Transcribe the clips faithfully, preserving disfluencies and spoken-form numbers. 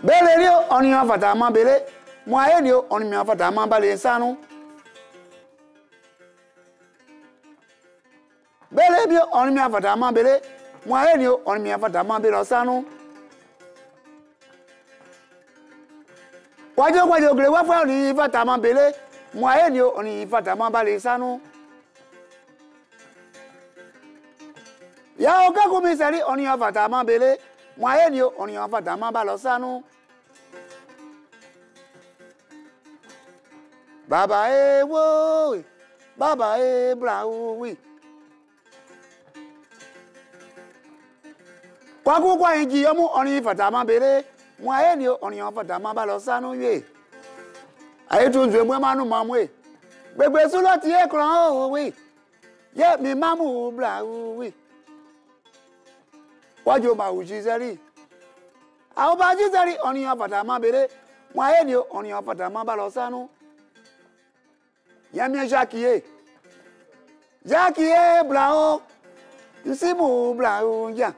Belé, on y a fatama belé. Moi, on y a fatama balé sanou. Belé, on y a fatama belé. Moi, on y a fatama belé sanou. Wajo wajo gle wa fa ni fatama belé. Moi, on y a fatama balé sanou. Ya oka komisari, on y a fatama belé. Moi, on y a fatama balé sanou. Baba e wo, baba e bra oui. Kwa ku kwa inji yomu oni fatama bele, mwa eni oni on fatama ba lo sanu ye. Aye tun zwe mwe manu mamwe. Gbegbe su lo ti e kran o oui. Ye mi mamu bra oui. Wajo ma uji zeri. A ba ji zeri oni on fatama bele, mwa eni oni on fatama ba lo sanu. Yamien Jacquier. Jacquier blanc. Ici mon blanc ya.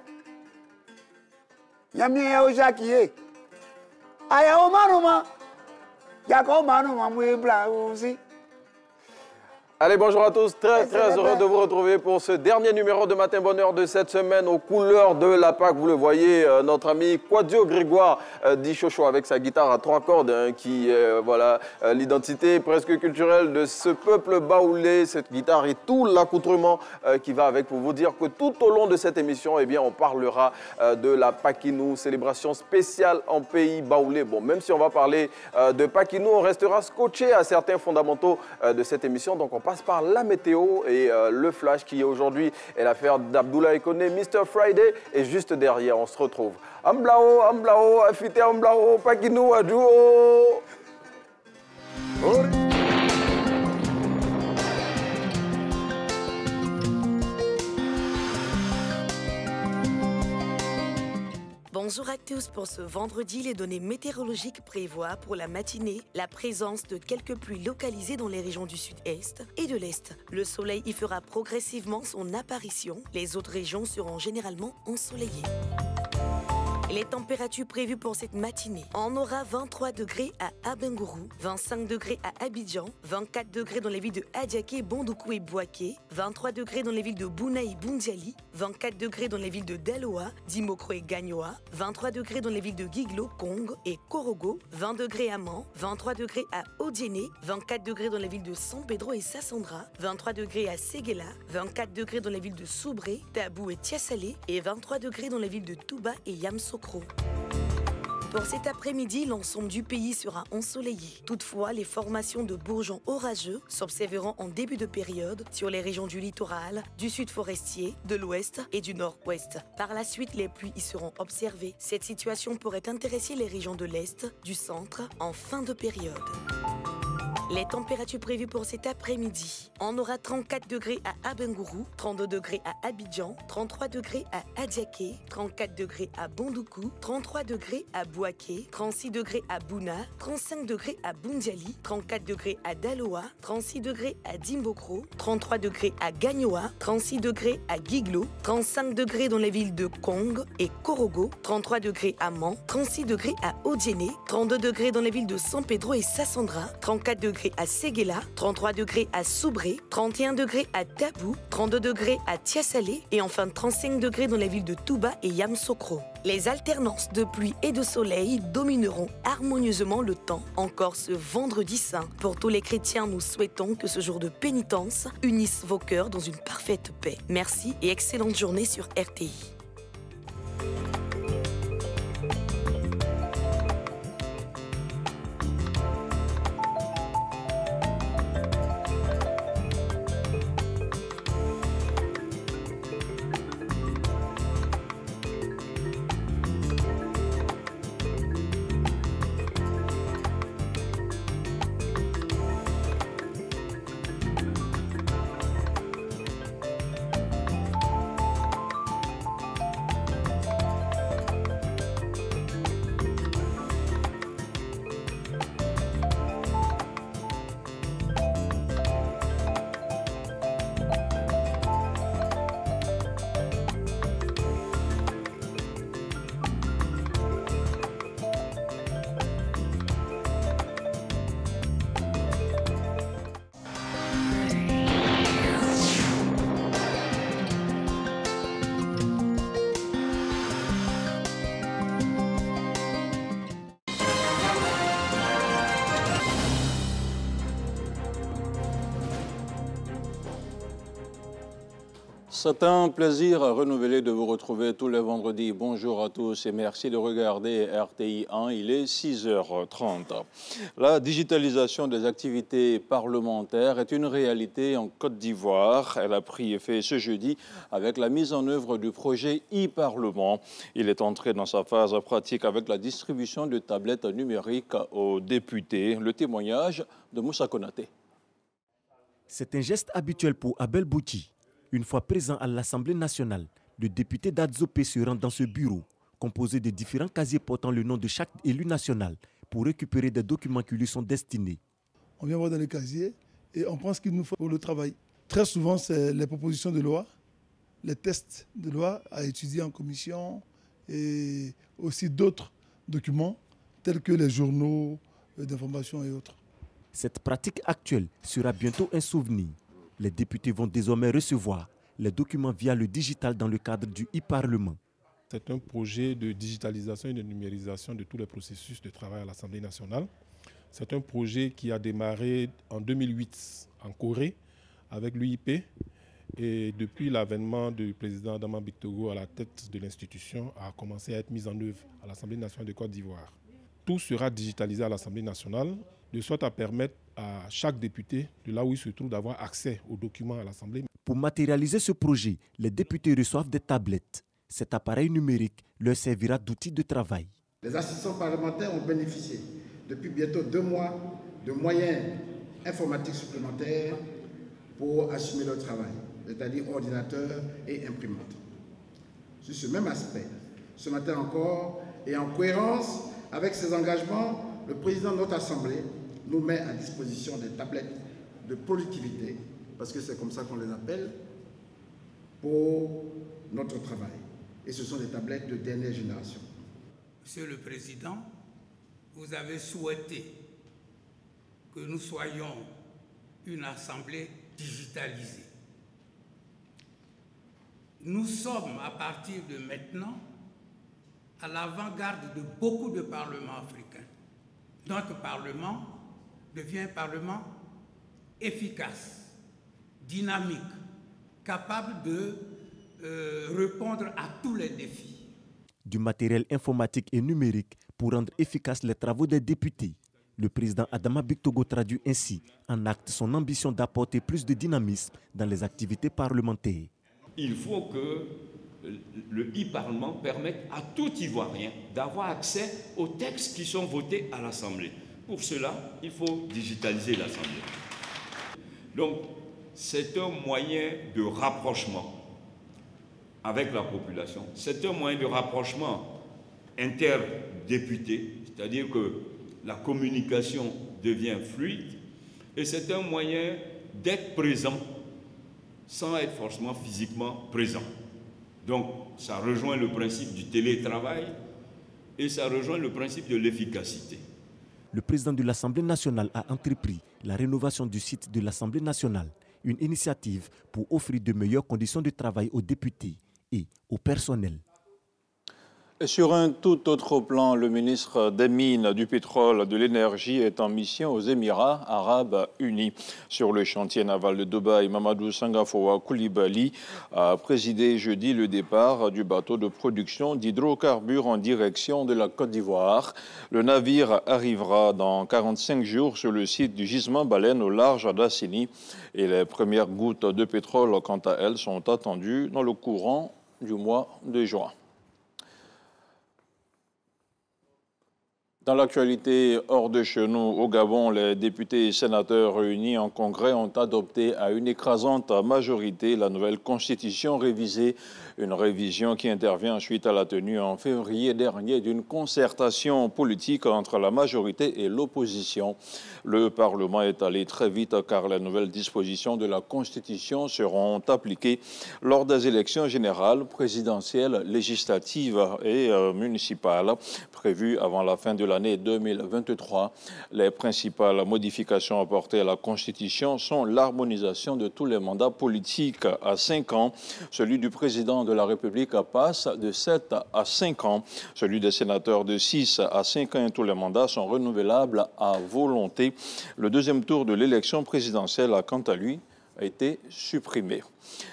Yamien Jacquier. Aya o manuma. Yako manuma mwe blanc aussi. Allez, bonjour à tous, très très heureux de vous retrouver pour ce dernier numéro de Matin Bonheur de cette semaine aux couleurs de la Pâque. Vous le voyez, euh, notre ami Quadio Grégoire euh, dit Chocho avec sa guitare à trois cordes hein, qui est euh, voilà, euh, l'identité presque culturelle de ce peuple baoulé. Cette guitare et tout l'accoutrement euh, qui va avec pour vous dire que tout au long de cette émission, eh bien, on parlera euh, de la Paquinou, célébration spéciale en pays baoulé. Bon, même si on va parler euh, de Paquinou, on restera scotché à certains fondamentaux euh, de cette émission. Donc, on passe par la météo et euh, le flash qui aujourd'hui est l'affaire d'Abdoulaye Koné, mister Friday. Et juste derrière, on se retrouve. Amblao, Amblao, Afité Amblao, Paquinou, Adjouo. Bonjour à tous. Pour ce vendredi, les données météorologiques prévoient pour la matinée la présence de quelques pluies localisées dans les régions du sud-est et de l'est. Le soleil y fera progressivement son apparition. Les autres régions seront généralement ensoleillées. Les températures prévues pour cette matinée. On aura vingt-trois degrés à Abengourou, vingt-cinq degrés à Abidjan, vingt-quatre degrés dans les villes de Adiaké, Bondoukou et Bouaké, vingt-trois degrés dans les villes de Bouna et Boundiali, vingt-quatre degrés dans les villes de Daloa, Dimokro et Gagnoa, vingt-trois degrés dans les villes de Giglo, Kong et Korogo, vingt degrés à Man, vingt-trois degrés à Odiéné, vingt-quatre degrés dans les villes de San Pedro et Sassandra, vingt-trois degrés à Séguéla, vingt-quatre degrés dans les villes de Soubré, Tabou et Tiassalé et vingt-trois degrés dans les villes de Touba et Yamsokro. Pour cet après-midi, l'ensemble du pays sera ensoleillé. Toutefois, les formations de bourgeons orageux s'observeront en début de période sur les régions du littoral, du sud forestier, de l'ouest et du nord-ouest. Par la suite, les pluies y seront observées. Cette situation pourrait intéresser les régions de l'est, du centre, en fin de période. Les températures prévues pour cet après-midi. On aura trente-quatre degrés à Abengourou, trente-deux degrés à Abidjan, trente-trois degrés à Adiaké, trente-quatre degrés à Bondoukou, trente-trois degrés à Bouaké, trente-six degrés à Bouna, trente-cinq degrés à Boundiali, trente-quatre degrés à Daloa, trente-six degrés à Dimbokro, trente-trois degrés à Gagnoa, trente-six degrés à Giglo, trente-cinq degrés dans les villes de Kong et Korogo, trente-trois degrés à Man, trente-six degrés à Odiéné, trente-deux degrés dans les villes de San Pedro et Sassandra, trente-quatre degrés à Séguéla, trente-trois degrés à Soubré, trente et un degrés à Tabou, trente-deux degrés à Tiassalé et enfin trente-cinq degrés dans les villes de Touba et Yamsokro. Les alternances de pluie et de soleil domineront harmonieusement le temps encore ce vendredi saint. Pour tous les chrétiens, nous souhaitons que ce jour de pénitence unisse vos cœurs dans une parfaite paix. Merci et excellente journée sur R T I. C'est un plaisir renouvelé de vous retrouver tous les vendredis. Bonjour à tous et merci de regarder R T I un. Il est six heures trente. La digitalisation des activités parlementaires est une réalité en Côte d'Ivoire. Elle a pris effet ce jeudi avec la mise en œuvre du projet e-Parlement. Il est entré dans sa phase pratique avec la distribution de tablettes numériques aux députés. Le témoignage de Moussa Konaté. C'est un geste habituel pour Abel Bouti. Une fois présent à l'Assemblée nationale, le député d'Adzopé se rend dans ce bureau, composé de différents casiers portant le nom de chaque élu national, pour récupérer des documents qui lui sont destinés. On vient voir dans les casiers et on prend ce qu'il nous faut pour le travail. Très souvent, c'est les propositions de loi, les tests de loi à étudier en commission et aussi d'autres documents tels que les journaux d'information et autres. Cette pratique actuelle sera bientôt un souvenir. Les députés vont désormais recevoir les documents via le digital dans le cadre du e-Parlement. C'est un projet de digitalisation et de numérisation de tous les processus de travail à l'Assemblée nationale. C'est un projet qui a démarré en deux mille huit en Corée avec l'U I P et depuis l'avènement du président Adama Bictogo à la tête de l'institution a commencé à être mis en œuvre à l'Assemblée nationale de Côte d'Ivoire. Tout sera digitalisé à l'Assemblée nationale de sorte à permettre à chaque député, de là où il se trouve, d'avoir accès aux documents à l'Assemblée. Pour matérialiser ce projet, les députés reçoivent des tablettes. Cet appareil numérique leur servira d'outil de travail. Les assistants parlementaires ont bénéficié depuis bientôt deux mois de moyens informatiques supplémentaires pour assumer leur travail, c'est-à-dire ordinateur et imprimante. Sur ce même aspect, ce matin encore, et en cohérence avec ces engagements, le président de notre Assemblée nous met à disposition des tablettes de productivité, parce que c'est comme ça qu'on les appelle, pour notre travail. Et ce sont des tablettes de dernière génération. Monsieur le Président, vous avez souhaité que nous soyons une Assemblée digitalisée. Nous sommes, à partir de maintenant, à l'avant-garde de beaucoup de parlements africains. Notre Parlement devient un Parlement efficace, dynamique, capable de euh, répondre à tous les défis. Du matériel informatique et numérique pour rendre efficaces les travaux des députés. Le président Adama Bictogo traduit ainsi en acte son ambition d'apporter plus de dynamisme dans les activités parlementaires. Il faut que le e-Parlement permette à tout Ivoirien d'avoir accès aux textes qui sont votés à l'Assemblée. Pour cela, il faut digitaliser l'Assemblée. Donc, c'est un moyen de rapprochement avec la population. C'est un moyen de rapprochement interdéputé, c'est-à-dire que la communication devient fluide, et c'est un moyen d'être présent sans être forcément physiquement présent. Donc, ça rejoint le principe du télétravail et ça rejoint le principe de l'efficacité. Le président de l'Assemblée nationale a entrepris la rénovation du site de l'Assemblée nationale, une initiative pour offrir de meilleures conditions de travail aux députés et au personnel. Et sur un tout autre plan, le ministre des Mines, du Pétrole, de l'Énergie est en mission aux Émirats arabes unis. Sur le chantier naval de Dubaï, Mamadou Sangafoua Koulibaly a présidé jeudi le départ du bateau de production d'hydrocarbures en direction de la Côte d'Ivoire. Le navire arrivera dans quarante-cinq jours sur le site du gisement baleine au large d'Assini. Et les premières gouttes de pétrole, quant à elles, sont attendues dans le courant du mois de juin. Dans l'actualité hors de chez nous, au Gabon, les députés et sénateurs réunis en congrès ont adopté à une écrasante majorité la nouvelle constitution révisée. Une révision qui intervient suite à la tenue en février dernier d'une concertation politique entre la majorité et l'opposition. Le Parlement est allé très vite car les nouvelles dispositions de la Constitution seront appliquées lors des élections générales, présidentielles, législatives et euh, municipales prévues avant la fin de l'année deux mille vingt-trois. Les principales modifications apportées à la Constitution sont l'harmonisation de tous les mandats politiques à cinq ans, celui du président de la République passe de sept à cinq ans. Celui des sénateurs de six à cinq ans et tous les mandats sont renouvelables à volonté. Le deuxième tour de l'élection présidentielle a quant à lui été supprimé.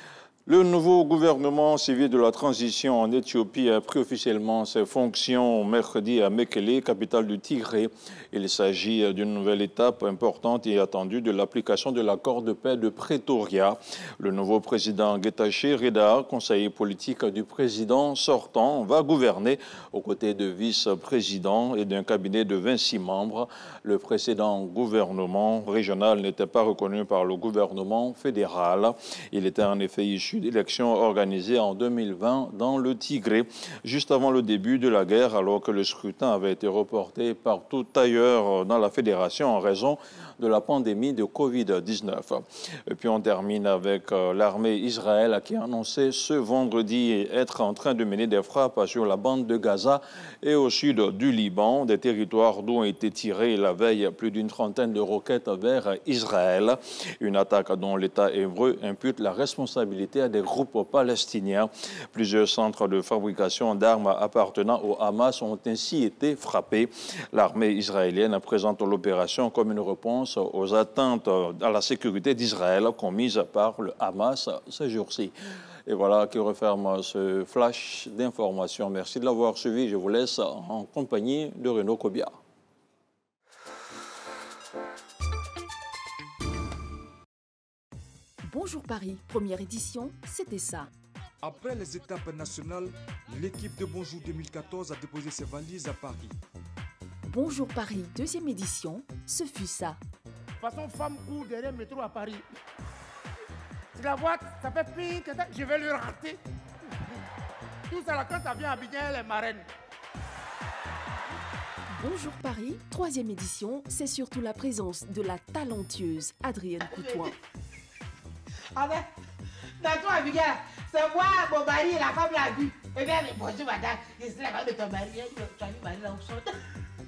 Le nouveau gouvernement civil de la transition en Éthiopie a pris officiellement ses fonctions mercredi à Mekele, capitale du Tigré. Il s'agit d'une nouvelle étape importante et attendue de l'application de l'accord de paix de Pretoria. Le nouveau président Getachew Reda, conseiller politique du président sortant, va gouverner aux côtés de vice-présidents et d'un cabinet de vingt-six membres. Le précédent gouvernement régional n'était pas reconnu par le gouvernement fédéral. Il était en effet issu d'élections organisées en deux mille vingt dans le Tigré, juste avant le début de la guerre, alors que le scrutin avait été reporté partout ailleurs dans la fédération en raison de la pandémie de Covid dix-neuf. Et puis on termine avec euh, l'armée Israël qui a annoncé ce vendredi être en train de mener des frappes sur la bande de Gaza et au sud du Liban, des territoires d'où ont été tirées la veille plus d'une trentaine de roquettes vers Israël. Une attaque dont l'État hébreu impute la responsabilité à des groupes palestiniens. Plusieurs centres de fabrication d'armes appartenant au Hamas ont ainsi été frappés. L'armée israélienne présente l'opération comme une réponse aux atteintes à la sécurité d'Israël commises par le Hamas ces jours-ci. Et voilà qui referme ce flash d'information. Merci de l'avoir suivi. Je vous laisse en compagnie de Renaud Kobia. Bonjour Paris, première édition, c'était ça. Après les étapes nationales, l'équipe de Bonjour deux mille quatorze a déposé ses valises à Paris. Bonjour Paris, deuxième édition, ce fut ça. De toute façon, femme court derrière le métro à Paris. Si la boîte, ça fait pire que je vais le rater. Tout ça là, quand ça vient à Abidjan, les marraines. Bonjour Paris, troisième édition, c'est surtout la présence de la talentueuse Adrienne Coutoin. Ah ben, dans toi, Abidjan, c'est moi, mon mari et la femme l'a vu. Eh bien, bonjour madame, je suis la femme de ton mari. Tu as vu Marie là où je sors.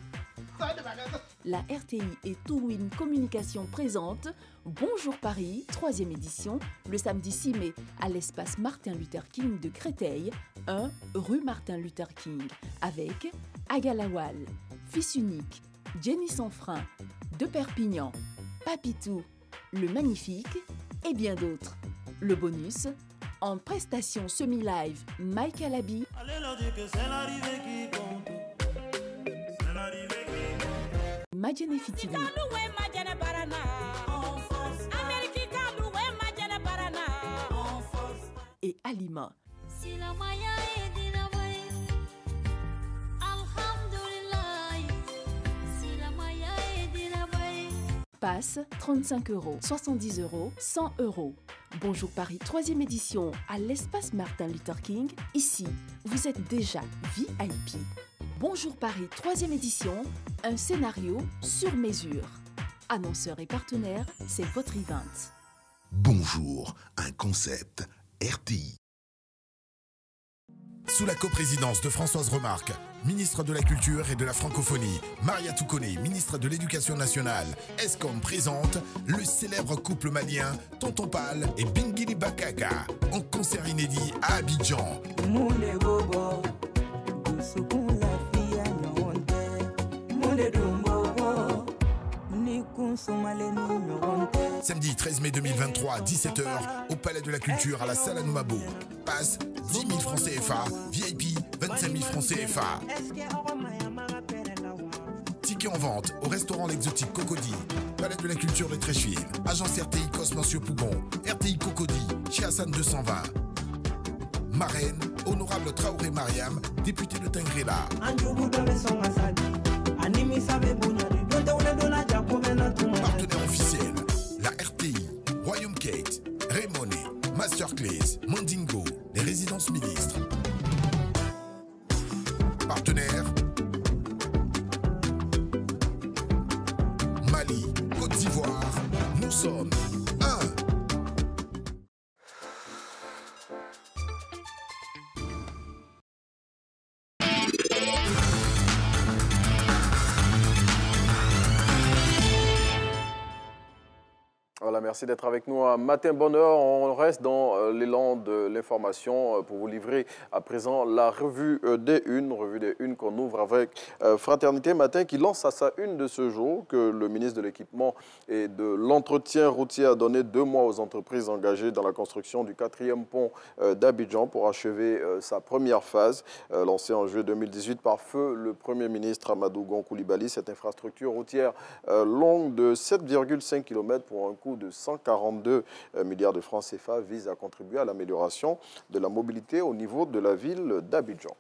La R T I et Touwin Communication présente Bonjour Paris, troisième édition, le samedi six mai à l'espace Martin Luther King de Créteil, un rue Martin Luther King, avec Agalawal, Fils unique, Jenny Sanfrein, de Perpignan, Papitou, Le Magnifique et bien d'autres. Le bonus, en prestation semi-live, Mike Alabi. Madjane Fitili et Alima. Passe trente-cinq euros, soixante-dix euros, cent euros. Bonjour Paris, troisième édition à l'espace Martin Luther King. Ici, vous êtes déjà V I P. Bonjour Paris, troisième édition, un scénario sur mesure. Annonceur et partenaire, c'est votre event. Bonjour, un concept R T I. Sous la coprésidence de Françoise Remarque, ministre de la Culture et de la Francophonie, Maria Toukone, ministre de l'Éducation nationale, ESCOM présente le célèbre couple malien Tonton Pal et Bingili Bakaka en concert inédit à Abidjan. Samedi treize mai deux mille vingt-trois, dix-sept heures, au Palais de la Culture à la Salle Anoumabo. Passe dix mille francs C F A, V I P vingt-cinq mille francs C F A. Tickets en vente au restaurant L'Exotique Cocody, Palais de la Culture de Trécheville, agence R T I Cosmencio Pougon, R T I Cocody, chez Hassan deux cent vingt. Marraine, honorable Traoré Mariam, député de Tingrela. Partenaire officiel, la R T I, Royaume Kate, Raymone, Masterclass, Mandingo, les résidences ministres. Partenaire, Mali, Côte d'Ivoire, nous sommes un. Voilà, merci. Merci d'être avec nous à Matin Bonheur. On reste dans euh, l'élan de l'information euh, pour vous livrer à présent la revue euh, des Unes, revue des Unes qu'on ouvre avec euh, Fraternité Matin qui lance à sa une de ce jour que le ministre de l'Équipement et de l'Entretien routier a donné deux mois aux entreprises engagées dans la construction du quatrième pont euh, d'Abidjan pour achever euh, sa première phase, euh, lancée en juillet deux mille dix-huit par feu le Premier ministre Amadou Gon Coulibaly. Cette infrastructure routière euh, longue de sept virgule cinq kilomètres pour un coût de cent quarante-deux milliards de francs C F A vise à contribuer à l'amélioration de la mobilité au niveau de la ville d'Abidjan.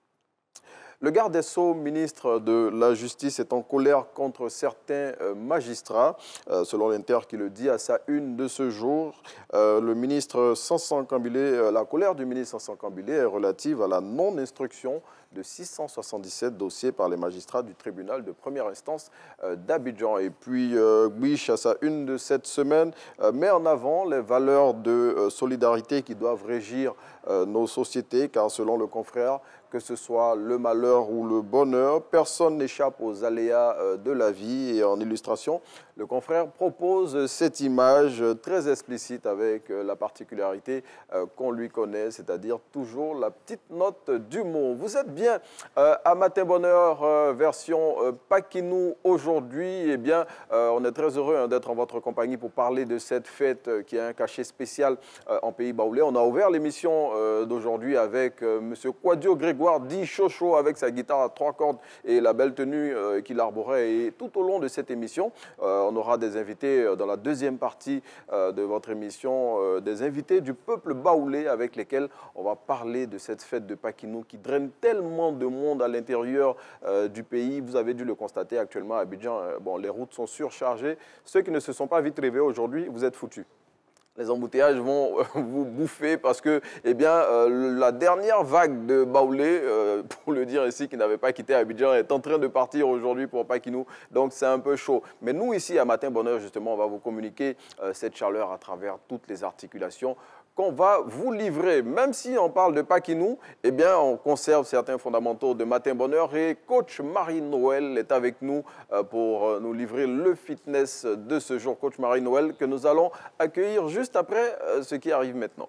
Le garde des Sceaux, ministre de la Justice, est en colère contre certains euh, magistrats. Euh, selon l'Inter qui le dit à sa une de ce jour, euh, le ministre Sansan Kambilé, euh, la colère du ministre Sansan Kambilé est relative à la non-instruction de six cent soixante-dix-sept dossiers par les magistrats du tribunal de première instance euh, d'Abidjan. Et puis, euh, Biche, à sa une de cette semaine, euh, met en avant les valeurs de euh, solidarité qui doivent régir euh, nos sociétés, car selon le confrère, que ce soit le malheur ou le bonheur, personne n'échappe aux aléas euh, de la vie. Et en illustration, le confrère propose cette image très explicite avec euh, la particularité euh, qu'on lui connaît, c'est-à-dire toujours la petite note d'humour. Vous êtes bien euh, à Matin Bonheur, euh, version euh, Pakinou aujourd'hui. Eh bien, euh, on est très heureux hein, d'être en votre compagnie pour parler de cette fête euh, qui a un cachet spécial euh, en Pays Baoulé. On a ouvert l'émission euh, d'aujourd'hui avec euh, M. Kwadio Grégoire dit Chocho avec sa guitare à trois cordes et la belle tenue euh, qu'il arborait. Et tout au long de cette émission, euh, on aura des invités euh, dans la deuxième partie euh, de votre émission, euh, des invités du peuple baoulé avec lesquels on va parler de cette fête de Pakinou qui draine tellement de monde à l'intérieur euh, du pays. Vous avez dû le constater actuellement à Abidjan. Euh, bon, les routes sont surchargées. Ceux qui ne se sont pas vite réveillés aujourd'hui, vous êtes foutus. Les embouteillages vont vous bouffer parce que, eh bien, euh, la dernière vague de Baoulé, euh, pour le dire ici, qui n'avait pas quitté Abidjan, est en train de partir aujourd'hui pour Pakinou. Donc, c'est un peu chaud. Mais nous, ici, à Matin Bonheur, justement, on va vous communiquer euh, cette chaleur à travers toutes les articulations qu'on va vous livrer. Même si on parle de Pakinou, eh bien, on conserve certains fondamentaux de Matin Bonheur et coach Marie-Noël est avec nous euh, pour euh, nous livrer le fitness de ce jour. Coach Marie-Noël que nous allons accueillir juste après euh, ce qui arrive maintenant.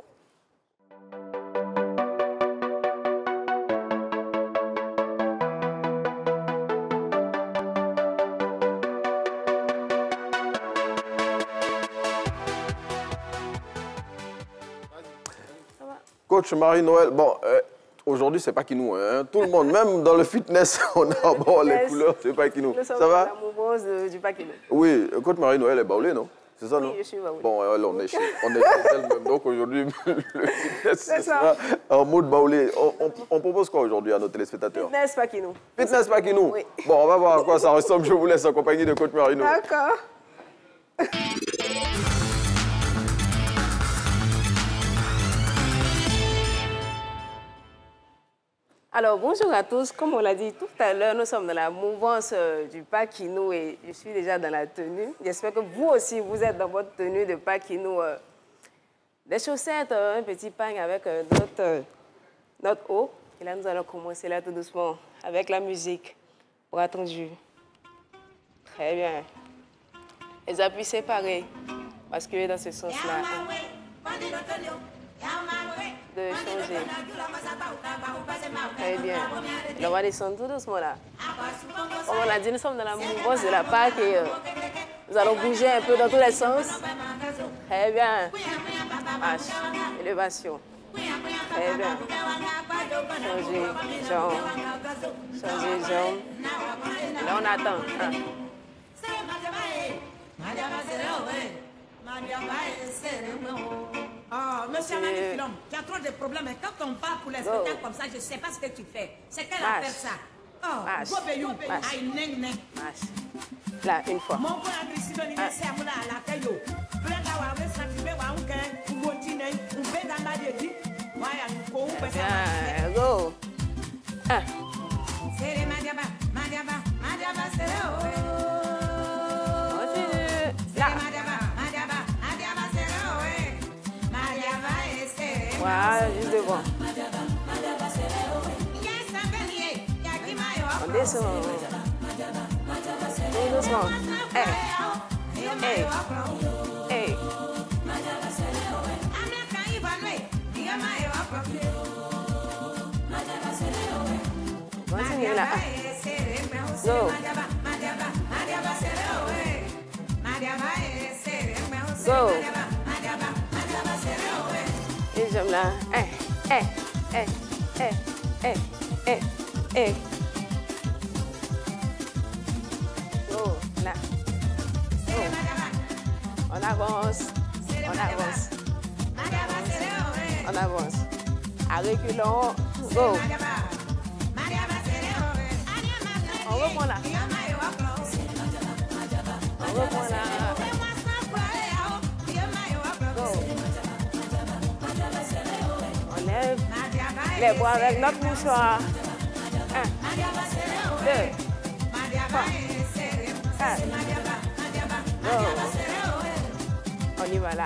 Coach Marie-Noël, bon, euh, aujourd'hui, c'est Pakinou. Hein. Tout le monde, même dans le fitness, on a bon, les couleurs, c'est Pakinou. Ça va? La mouvance de, du Pakinou. Oui, coach Marie-Noël est baoulé, non? C'est ça, oui, non? Je suis baoulé. Bon, alors, on est chez, on est chez elle-même. Donc aujourd'hui, le fitness, c'est ça. En mode baoulé. On, on, on propose quoi aujourd'hui à nos téléspectateurs? Fitness Pakinou. Fitness Pakinou? Oui. Bon, on va voir à quoi ça ressemble. Je vous laisse en compagnie de coach Marie-Noël. D'accord. Alors, bonjour à tous. Comme on l'a dit tout à l'heure, nous sommes dans la mouvance euh, du Pakinou et je suis déjà dans la tenue. J'espère que vous aussi, vous êtes dans votre tenue de Pakinou. Euh, des chaussettes, euh, un petit pagne avec euh, notre, euh, notre eau. Et là, nous allons commencer là tout doucement avec la musique. Bras tendus. Très bien. Les appuis séparés. Basculer dans ce sens-là. De changer. Très bien. Alors, on va descendre tout doucement là. Comme on a dit, nous sommes dans la mouvance de la Pâque et euh, nous allons bouger un peu dans tous les sens. Très bien. Marche. Élévation. Très bien. Changer jambe. Changer jambe. Et là, on attend. Hein. Oh, monsieur Amani Filom, tu as trop de problèmes. Et quand on part pour les spectacles comme ça, je ne sais pas ce que tu fais. C'est quelle affaire ça? Oh, go Bayou, aïe neng neng. Là, une fois. Mon père a décidé de laisser à la caillou. Plein d'avoir vu ça, tu veux voir un gain, un montine, un bédana de dit. Ouais, un coup, un peu ça. Go. Ah. C'est Madiaba, Madiaba, Madiaba, c'est là. Là. Voilà, juste devant. On descend. Tout doucement. Hey. Hey. Hey. là. Go. Go. Et j'aime là. Eh, eh, eh, eh, eh, eh, eh. Go, là. Go. On avance. On avance. On avance. À reculons. Go. On reprend là. On reprend là. Go. On lève les bras avec notre mouchoir. Un, deux, trois, quatre. Go. On y va là.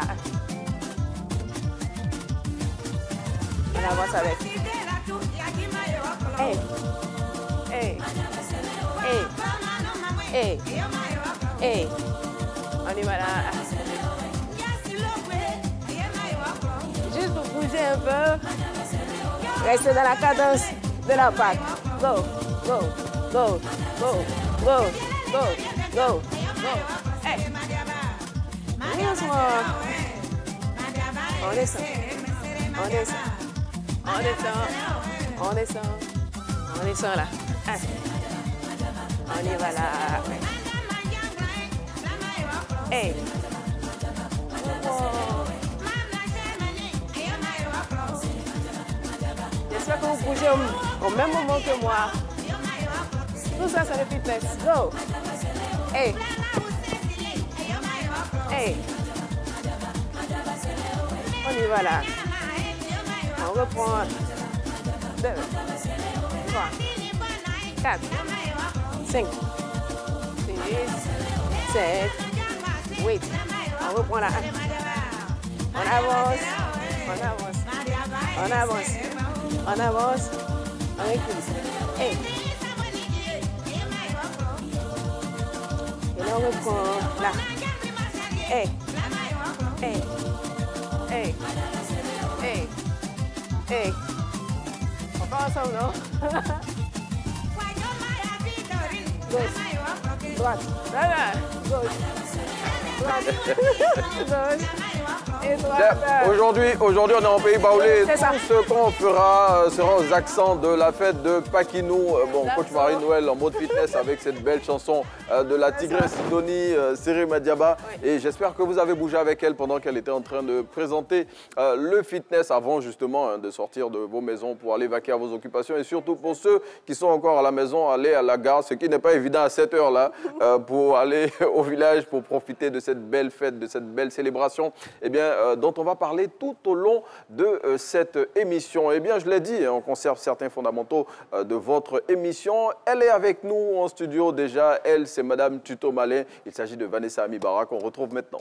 On avance avec. Hey. Hey. Hey. Hey. Hey. On y va là. Juste pour bouger un peu. Restez dans la cadence de la Pâque. Go, go, go, go, go, go, go, go. Hey. On descend. On descend. On descend. On descend. On descend là. Ah. On y va là. Hey. J'espère que vous bougez au, au même moment que moi. Tout ça, c'est le fitness. Go. Hey. Hey. On y va là. On reprend. Deux, trois, quatre, cinq, six, sept, huit. On reprend là. On avance. On avance. On avance. On avance. On recule. Hey. Et là, on reprend là. Hey. Hey. Hey. Hey. Hey. On va ensemble, non? Gauche. Droite. Gauche. Droite. Gauche. Aujourd'hui, aujourd'hui, on est en pays baoulé. Tout ce qu'on fera sera aux accents de la fête de Paquinou. Bon, coach Marie-Noël en mode fitness avec cette belle chanson de la tigresse Sidonie, Séré Madiaba. Et j'espère que vous avez bougé avec elle pendant qu'elle était en train de présenter le fitness avant justement de sortir de vos maisons pour aller vaquer à vos occupations. Et surtout pour ceux qui sont encore à la maison, aller à la gare, ce qui n'est pas évident à cette heure-là, pour aller au village, pour profiter de cette belle fête, de cette belle célébration. Eh bien, Euh, dont on va parler tout au long de euh, cette émission. Eh bien, je l'ai dit, hein, on conserve certains fondamentaux euh, de votre émission. Elle est avec nous en studio déjà. Elle, c'est Madame Tuto Malin. Il s'agit de Vanessa Amibara qu'on retrouve maintenant.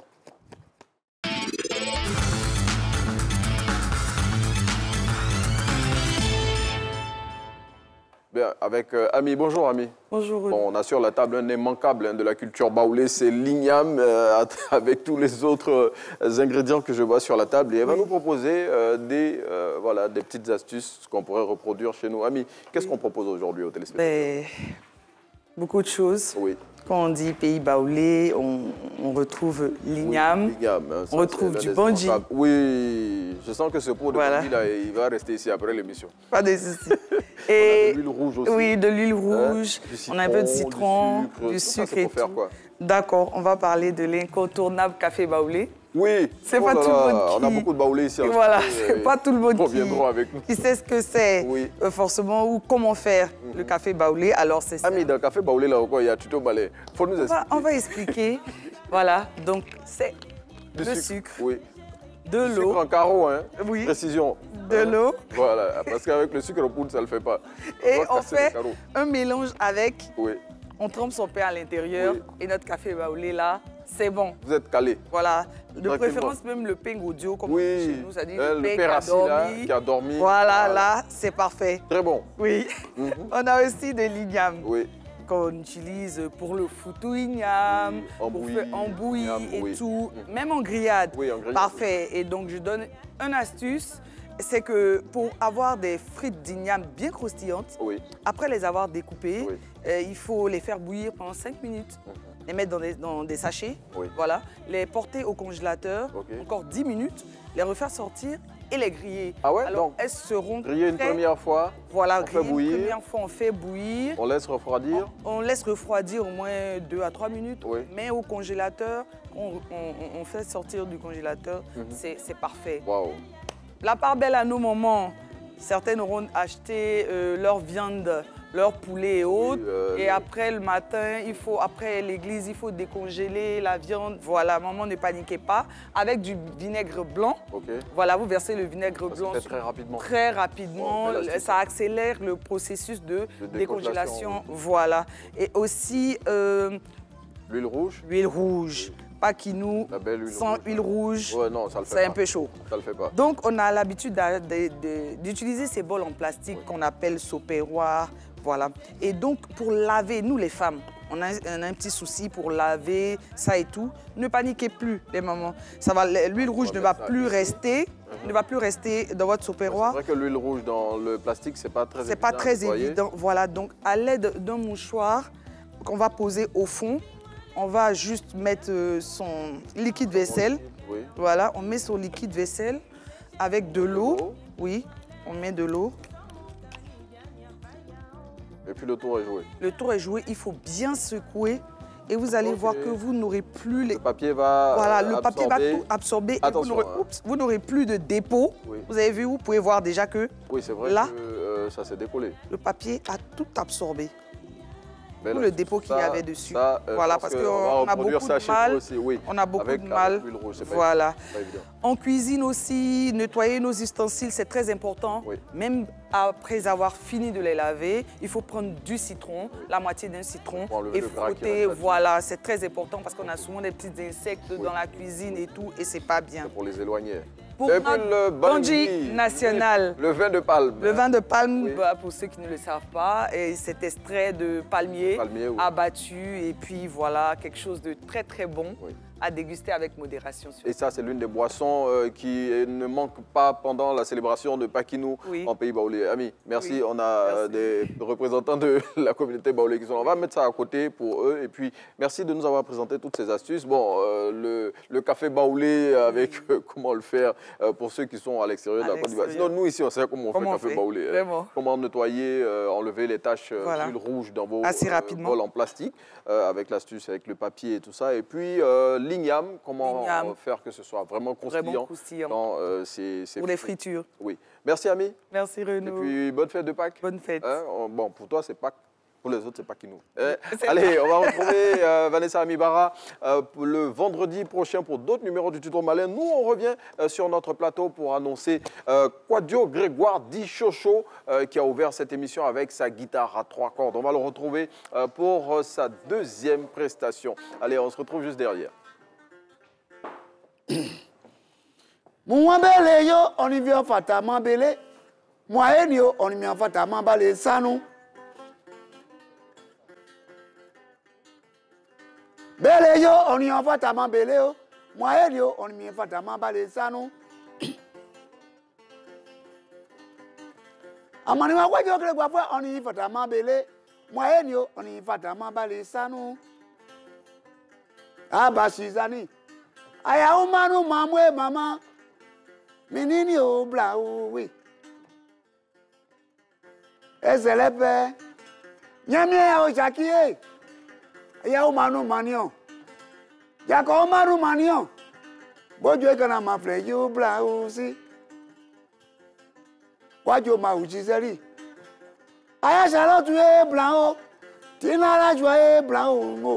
Bien, avec euh, Ami. Bonjour, Ami. Bonjour. Bon, on a sur la table un immanquable hein, de la culture baoulée, c'est l'igname, euh, avec tous les autres euh, ingrédients que je vois sur la table. Et elle va oui. nous proposer euh, des, euh, voilà, des petites astuces qu'on pourrait reproduire chez nous. Ami, qu'est-ce oui. qu'on propose aujourd'hui aux téléspectateurs? Ben, beaucoup de choses. Oui. Quand on dit pays baoulé, on, on retrouve l'igname, oui, hein, on retrouve du bandji. Oui, je sens que ce pot de voilà. bandji, là, il va rester ici après l'émission. Pas de soucis. Et de l'huile rouge aussi. Oui, de l'huile rouge, hein, citron, on a un peu de citron, du sucre, du sucre et tout. D'accord, on va parler de l'incontournable café baoulé. Oui, c'est oh pas là tout le monde là, qui... on a beaucoup de baoulés ici. Voilà, c'est pas tout le monde qui... avec nous. qui sait ce que c'est, oui. euh, forcément, ou comment faire mm-hmm. le café baoulé. Alors, c'est ça. Ami, dans le café baoulé, là, il y a tuto balai. Faut nous on expliquer. Va, on va expliquer. Voilà, donc c'est le sucre. sucre. Oui. De l'eau. Sucre en carreau, hein. Oui. Précision. De hein? l'eau. Voilà, parce qu'avec le sucre en poudre, ça ne le fait pas. Et on, on fait un mélange avec. Oui. On trempe son pain à l'intérieur oui. et notre café baoulé là, c'est bon. Vous êtes calé. Voilà. De préférence même le pain audio comme oui. chez nous, c'est-à-dire euh, le pain qui a, a dormi. Là, qui a dormi. Voilà, voilà. Là, c'est parfait. Très bon. Oui. Mm-hmm. On a aussi de l'igname. Oui. Qu'on utilise pour le foutou igname, en pour bouillie, faire en bouillie et oui. tout, mmh. même en grillade. Oui, en grillade. Parfait. Et donc, je donne une astuce. c'est que pour avoir des frites d'igname bien croustillantes, oui. après les avoir découpées, oui. euh, il faut les faire bouillir pendant cinq minutes, mm-hmm. les mettre dans des, dans des sachets, oui. voilà, les porter au congélateur, okay. encore dix minutes, les refaire sortir et les griller. Ah ouais? Alors, donc, elles seront griller une très... première fois, voilà, on fait bouillir. Une première fois, on fait bouillir. On laisse refroidir. On, on laisse refroidir au moins deux à trois minutes, oui. mais au congélateur, on, on, on fait sortir du congélateur, mm-hmm. c'est parfait. Wow. La part belle à nos moments, certaines auront acheté euh, leur viande, leur poulet et autres. Oui, euh, et après le matin, il faut, après l'église, il faut décongeler la viande. Voilà, maman, ne paniquez pas. Avec du vinaigre blanc. Okay. Voilà, vous versez le vinaigre ça blanc. Se fait très rapidement. Très rapidement. Oh, ça accélère le processus de, de décongélation. Oui. Voilà. Et aussi... Euh, l'huile rouge. L'huile rouge. Paquinou, sans huile rouge, ouais, c'est un peu chaud. Ça le fait pas. Donc, on a l'habitude d'utiliser ces bols en plastique oui. qu'on appelle sopéroir. Voilà. Et donc, pour laver, nous les femmes, on a, on a un petit souci pour laver ça et tout. Ne paniquez plus, les mamans. L'huile rouge ne va plus rester. Mm-hmm. ne va plus rester dans votre sopéroir. C'est vrai que l'huile rouge dans le plastique, c'est pas très évident. C'est pas très évident. Voilà. Donc, à l'aide d'un mouchoir qu'on va poser au fond, on va juste mettre son liquide vaisselle. Oui. Voilà, on met son liquide vaisselle avec de l'eau. Oui, on met de l'eau. Et puis le tour est joué. Le tour est joué, il faut bien secouer. Et vous allez okay. voir que vous n'aurez plus les... Le papier va Voilà, le absorber. papier va tout absorber. Attention, et vous n'aurez hein. plus de dépôt. Oui. Vous avez vu, vous pouvez voir déjà que... Oui, c'est vrai là, que euh, ça s'est décollé. Le papier a tout absorbé. Mais tout là, le dépôt qu'il y avait dessus. Ça, euh, voilà, parce qu'on a beaucoup de mal. Aussi, oui. On a beaucoup avec, de mal. Avec rouge, voilà. Pas évident. En cuisine aussi, nettoyer nos ustensiles, c'est très important. Oui. Même après avoir fini de les laver, il faut prendre du citron, oui. la moitié d'un citron, et frotter. Voilà, c'est très important parce qu'on a souvent des petits insectes oui. dans la cuisine et tout, et c'est pas bien. Pour les éloigner. Pour et notre le bandi national. Le vin de palme. Le vin de palme, oui. bah, pour ceux qui ne le savent pas, et cet extrait de palmier, palmier oui. abattu, et puis voilà, quelque chose de très très bon. Oui. À déguster avec modération. Et ça, c'est l'une des boissons euh, qui ne manque pas pendant la célébration de Paquinou oui. en pays baoulé. Ami, merci. Oui. On a merci. des représentants de la communauté baoulé qui sont là. On va mettre ça à côté pour eux. Et puis, merci de nous avoir présenté toutes ces astuces. Bon, euh, le, le café baoulé avec euh, comment le faire euh, pour ceux qui sont à l'extérieur de la Côte d'Ivoire. Sinon, nous, ici, on sait comment on comment fait le café baoulé. Hein. Comment nettoyer, euh, enlever les taches d'huile voilà. rouge dans vos euh, bols en plastique euh, avec l'astuce, avec le papier et tout ça. Et puis, euh, l'igname, comment l'igname. faire que ce soit vraiment croustillant, vraiment croustillant. Dans, euh, ces, ces pour les fritures. Oui. Merci, Ami. Merci, Renaud. Et puis, bonne fête de Pâques. Bonne fête. Hein? Bon, pour toi, c'est Pâques. Pour les autres, c'est Paquinou. Eh, allez, on va retrouver euh, Vanessa Amibara euh, le vendredi prochain pour d'autres numéros du Tuto Malin. Nous, on revient euh, sur notre plateau pour annoncer euh, Quadio Grégoire Di Chocho euh, qui a ouvert cette émission avec sa guitare à trois cordes. On va le retrouver euh, pour euh, sa deuxième prestation. Allez, on se retrouve juste derrière. Mouambele yo, on y vient fata mambele. Moi, yo, on y vient fata mambale sanou. Bele yo, on y vient fata mambele yo. Moi, yo, on y vient fata mambale sanou. Amani wa kwa yo kle kwa fwa, on y vient fata mambele. Moi, yo, on y vient fata mambale sanou. Aba Suzani. Aya umanu mamwe mama. Minini o bla o we. Ezelepe. Nyamie o jakie. Aya umanu manion. Jako umanu manion. Bojo ekana mafle yo bla o si. Kwajo ma ujizeri. Aya Charlotte e bla o. Tina la joie e bla o ngo.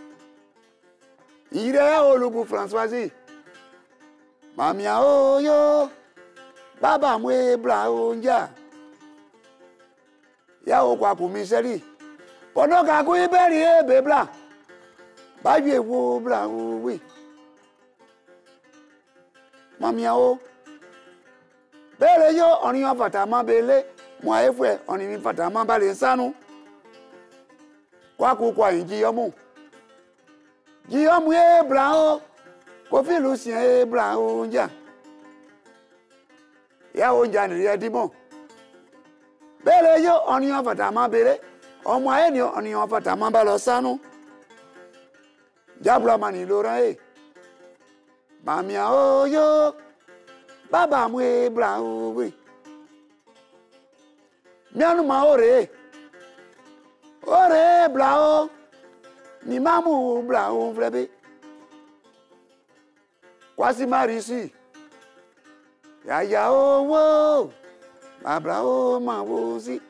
Ire o lugu Françoisie. Mamia o yo, baba mwe bla o nja. Ya o kwa kumiseri. Pono ka ku iberi e be bla. Ba ju ewo bla o wi. Mamia o. Bele yo oni o fata ma bele, mo efwe oni mi fata ma bale sanu. Kwa ku kwa inji yomu. Guillaume e bla o. Kofi Lucien e bla o nja. Ya o njani ya dimo. Bele yo onion fatama bele. O moyen yo onion fatama balo sanu. Diablo mani Laurent e. Mamia o yo. Baba mwe bla o we. Mianu ma ore. Ore bla o. Ni mamu bla o vrebe. Kwasi marisi. Ya ya o wo. Ma bla o ma wo si.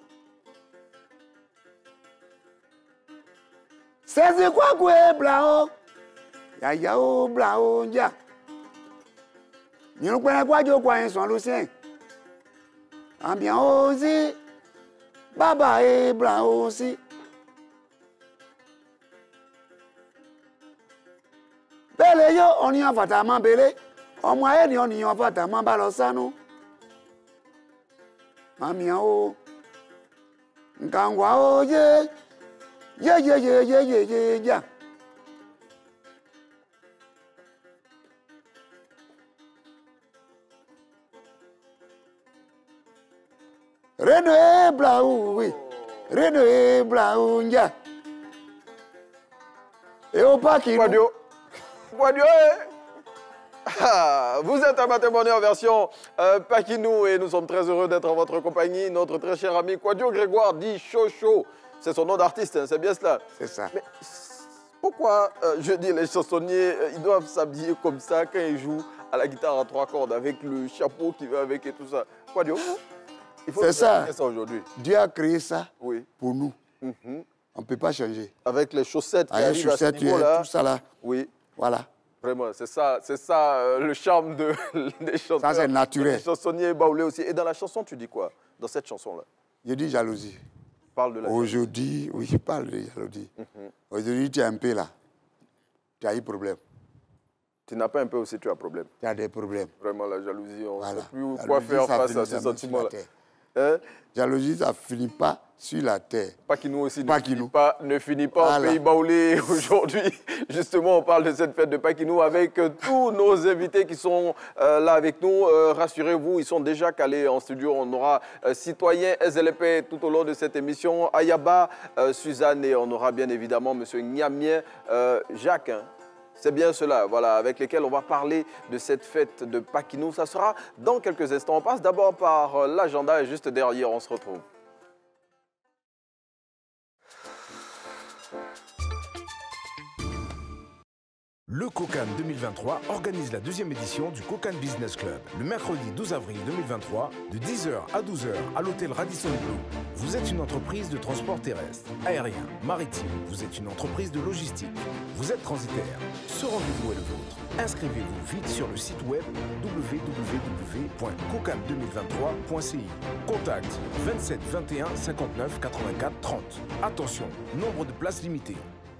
Sezi kwa kwe bla o. Ya ya o bla o nja. Ninu kwene kwa jo kwa enson Lucien. Ambian o si. Baba e bla o si. Bele yo onion fatama bele. Ọmọ ayé ni onion fatama ba lọ sanu. Mami o. Nkangwa o ye. Ye ye ye ye ye ye ya. Reno e bla ou oui. Reno e bla ou nja. Et au pas qui Quadio. Quadio. Ah, vous êtes à Matin Bonheur version euh, Pakinou et nous sommes très heureux d'être en votre compagnie. Notre très cher ami Quadio Grégoire dit Chocho. C'est son nom d'artiste, hein, c'est bien cela. C'est ça. Mais pourquoi, euh, je dis, les chansonniers, euh, ils doivent s'habiller comme ça quand ils jouent à la guitare à trois cordes avec le chapeau qui va avec et tout ça? Quadio, il faut c'est ça. ça aujourd'hui. Dieu a créé ça oui. pour nous. Mm-hmm. On ne peut pas changer. Avec les chaussettes qui Avec arrivent chaussettes, à ce niveau-là. tout ça là. Oui. Voilà. Vraiment, c'est ça, c'est ça euh, le charme de, des chansons. Ça, c'est naturel. Des chansonniers baoulés aussi. Et dans la chanson, tu dis quoi? Dans cette chanson-là? Je dis jalousie. Parle de la Aujourd'hui, oui, je parle de jalousie. Mm-hmm. Aujourd'hui, tu es un peu là. Tu as eu problème. Tu n'as pas un peu aussi, tu as problème. Tu as des problèmes. Vraiment, la jalousie, on ne voilà. sait plus la quoi jalousie, faire face à ces sentiments-là. Hein? Jalousie, ça ne finit pas sur la terre. Pakinou aussi pas ne, finit pas, ne finit pas voilà. en pays baoulé. Aujourd'hui, justement, on parle de cette fête de Pakinou avec euh, tous nos invités qui sont euh, là avec nous. Euh, rassurez-vous, ils sont déjà calés en studio. On aura euh, Citoyen S L P tout au long de cette émission. Ayaba, euh, Suzanne et on aura bien évidemment M. Niamien, euh, Jacques. Hein. C'est bien cela, voilà, avec lesquels on va parler de cette fête de Pakinou. Ça sera dans quelques instants. On passe d'abord par l'agenda et juste derrière, on se retrouve. Le Kokan deux mille vingt-trois organise la deuxième édition du Kokan Business Club le mercredi douze avril deux mille vingt-trois de dix heures à douze heures à l'hôtel Radisson Blu. Vous êtes une entreprise de transport terrestre, aérien, maritime, vous êtes une entreprise de logistique, vous êtes transitaire. Ce rendez-vous est le vôtre. Inscrivez-vous vite sur le site web w w w point kokan deux mille vingt-trois point c i. Contact vingt-sept vingt et un cinquante-neuf quatre-vingt-quatre trente. Attention, nombre de places limitées.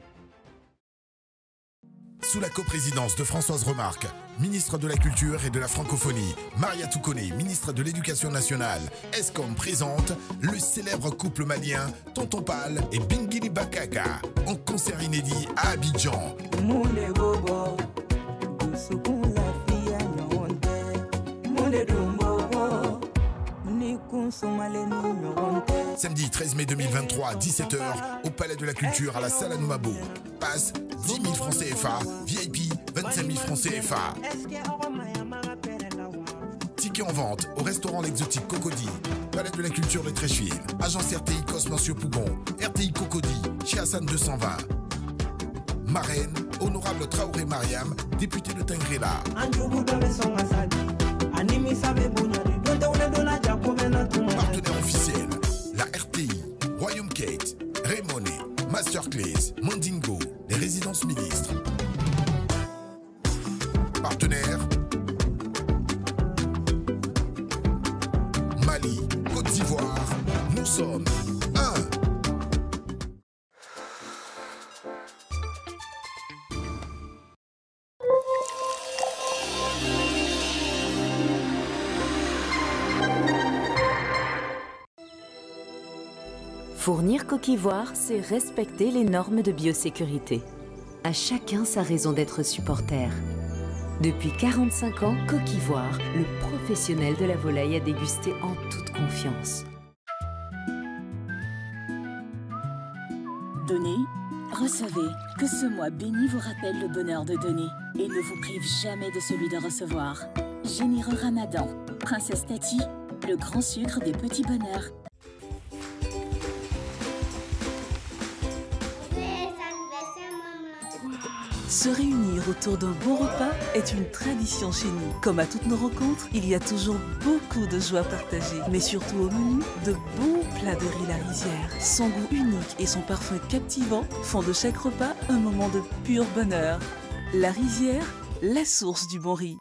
Sous la coprésidence de Françoise Remarque, ministre de la Culture et de la Francophonie, Maria Toukone, ministre de l'Éducation nationale, ESCOM présente le célèbre couple malien Tonton Pal et Bingili Bakaka en concert inédit à Abidjan. Samedi treize mai deux mille vingt-trois, dix-sept heures, au Palais de la Culture à la Salle Anoumabo. Passe dix mille francs C F A, V I P vingt-cinq mille francs C F A. Tickets en vente au restaurant L'Exotique Cocody, Palais de la Culture de Trécheville, Agence R T I Cosme Monsieur Pougon, R T I Cocody, chez Hassan deux cent vingt. Marraine, Honorable Traoré Mariam, député de Tingrela. Partenaire officiel, la R T I, Royaume Kate, Raymone, Masterclass, Mandingo, les résidences ministres. Partenaire, Mali, Côte d'Ivoire, nous sommes un. Fournir Coquivoire, c'est respecter les normes de biosécurité. À chacun sa raison d'être supporter. Depuis quarante-cinq ans, Coquivoire, le professionnel de la volaille à déguster en toute confiance. Donnez, recevez. Que ce mois béni vous rappelle le bonheur de donner et ne vous prive jamais de celui de recevoir. Généreux Ramadan, Princesse Tati, le grand sucre des petits bonheurs. Se réunir autour d'un bon repas est une tradition chez nous. Comme à toutes nos rencontres, il y a toujours beaucoup de joie partagée. Mais surtout au menu, de bons plats de riz La Rizière. Son goût unique et son parfum captivant font de chaque repas un moment de pur bonheur. La Rizière, la source du bon riz.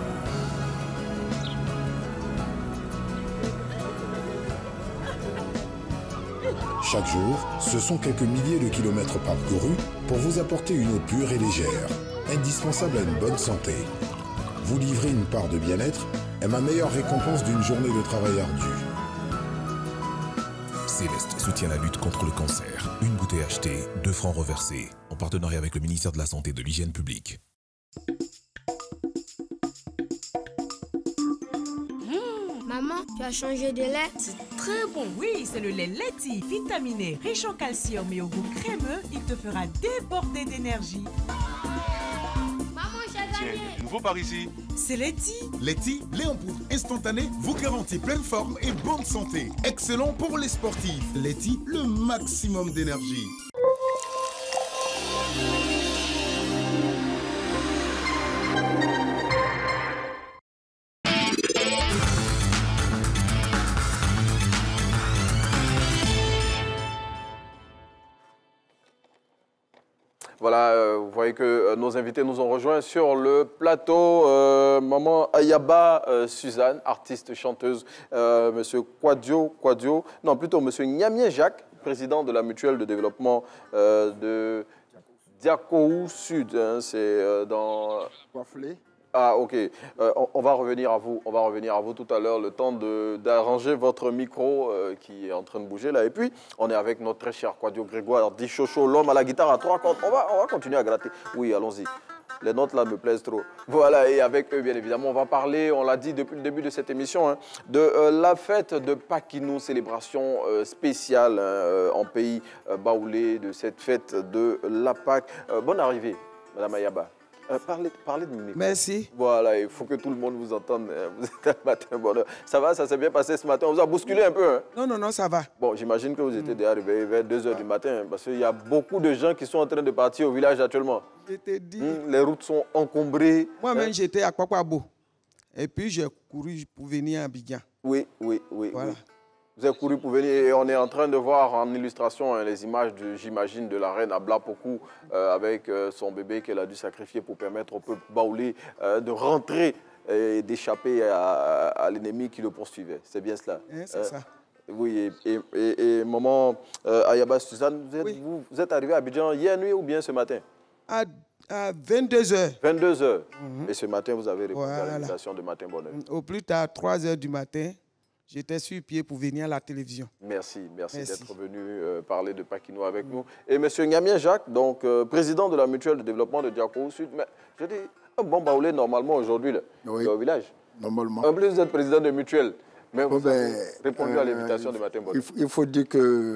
Chaque jour, ce sont quelques milliers de kilomètres parcourus pour vous apporter une eau pure et légère, indispensable à une bonne santé. Vous livrer une part de bien-être est ma meilleure récompense d'une journée de travail ardu. Céleste soutient la lutte contre le cancer. Une bouteille achetée, deux francs reversés, en partenariat avec le ministère de la Santé et de l'Hygiène publique. Maman, tu as changé de lait? C'est très bon. Oui, c'est le lait Leti, vitaminé, riche en calcium et au goût crémeux. Il te fera déborder d'énergie. Maman, j'ai gagné. Nouveau par ici. C'est Leti. Leti, lait en poudre instantané, vous garantit pleine forme et bonne santé. Excellent pour les sportifs. Leti, le maximum d'énergie. Voilà, euh, vous voyez que euh, nos invités nous ont rejoints sur le plateau. Euh, Maman Ayaba euh, Suzanne, artiste chanteuse, euh, Monsieur Kwadio, Kwadio, non plutôt Monsieur Nyamien Jacques, président de la mutuelle de développement euh, de Diakou Sud. Hein, c'est euh, dans. Coifflé. Ah, ok. Euh, on, on va revenir à vous. On va revenir à vous tout à l'heure, le temps d'arranger votre micro euh, qui est en train de bouger là. Et puis, on est avec notre très cher Kwadio Grégoire, dit Chocho, l'homme à la guitare à trois cordes. On va, on va continuer à gratter. Oui, allons-y. Les notes là me plaisent trop. Voilà, et avec eux, bien évidemment, on va parler, on l'a dit depuis le début de cette émission, hein, de euh, la fête de Paquinou, célébration euh, spéciale hein, en pays euh, baoulé, de cette fête de la Pâque. Euh, bonne arrivée, Madame Ayaba. Euh, parlez, parlez de micro. Merci. Voilà, il faut que tout le monde vous entende. Vous êtes un matin bonheur. Ça va, ça s'est bien passé ce matin. On vous a bousculé un peu. Hein? Non, non, non, ça va. Bon, j'imagine que vous étiez déjà arrivé vers deux heures du matin, parce qu'il y a beaucoup de gens qui sont en train de partir au village actuellement. Je t'ai dit. Hum, les routes sont encombrées. Moi-même, hein? J'étais à Kwakwabo. Et puis, j'ai couru pour venir à Abidjan. Oui, oui, oui. Voilà. Oui. Vous avez couru pour venir et on est en train de voir en illustration hein, les images, j'imagine, de la reine Ablapoku euh, avec euh, son bébé qu'elle a dû sacrifier pour permettre au peuple baoulé euh, de rentrer et d'échapper à, à l'ennemi qui le poursuivait. C'est bien cela. Eh, c'est euh, ça. Oui, et, et, et, et maman euh, Ayaba Suzanne, vous êtes, oui. vous, vous êtes arrivé à Abidjan hier nuit ou bien ce matin? À, à vingt-deux heures. vingt-deux heures. Mm-hmm. Et ce matin, vous avez répondu voilà. à l'invitation de Matin Bonheur. Au plus tard, trois heures du matin. J'étais sur pied pour venir à la télévision. Merci, merci, merci. d'être venu euh, parler de Paquinou avec mmh. nous. Et M. Nyamien Jacques, donc euh, président de la mutuelle de développement de Diakou Sud. Mais je dis, un bon baoulé normalement aujourd'hui oui. au village. Normalement. En plus, vous êtes président de mutuelle. Mais vous oh ben, avez répondu euh, à l'invitation de Matin Bonheur. Il, il faut dire que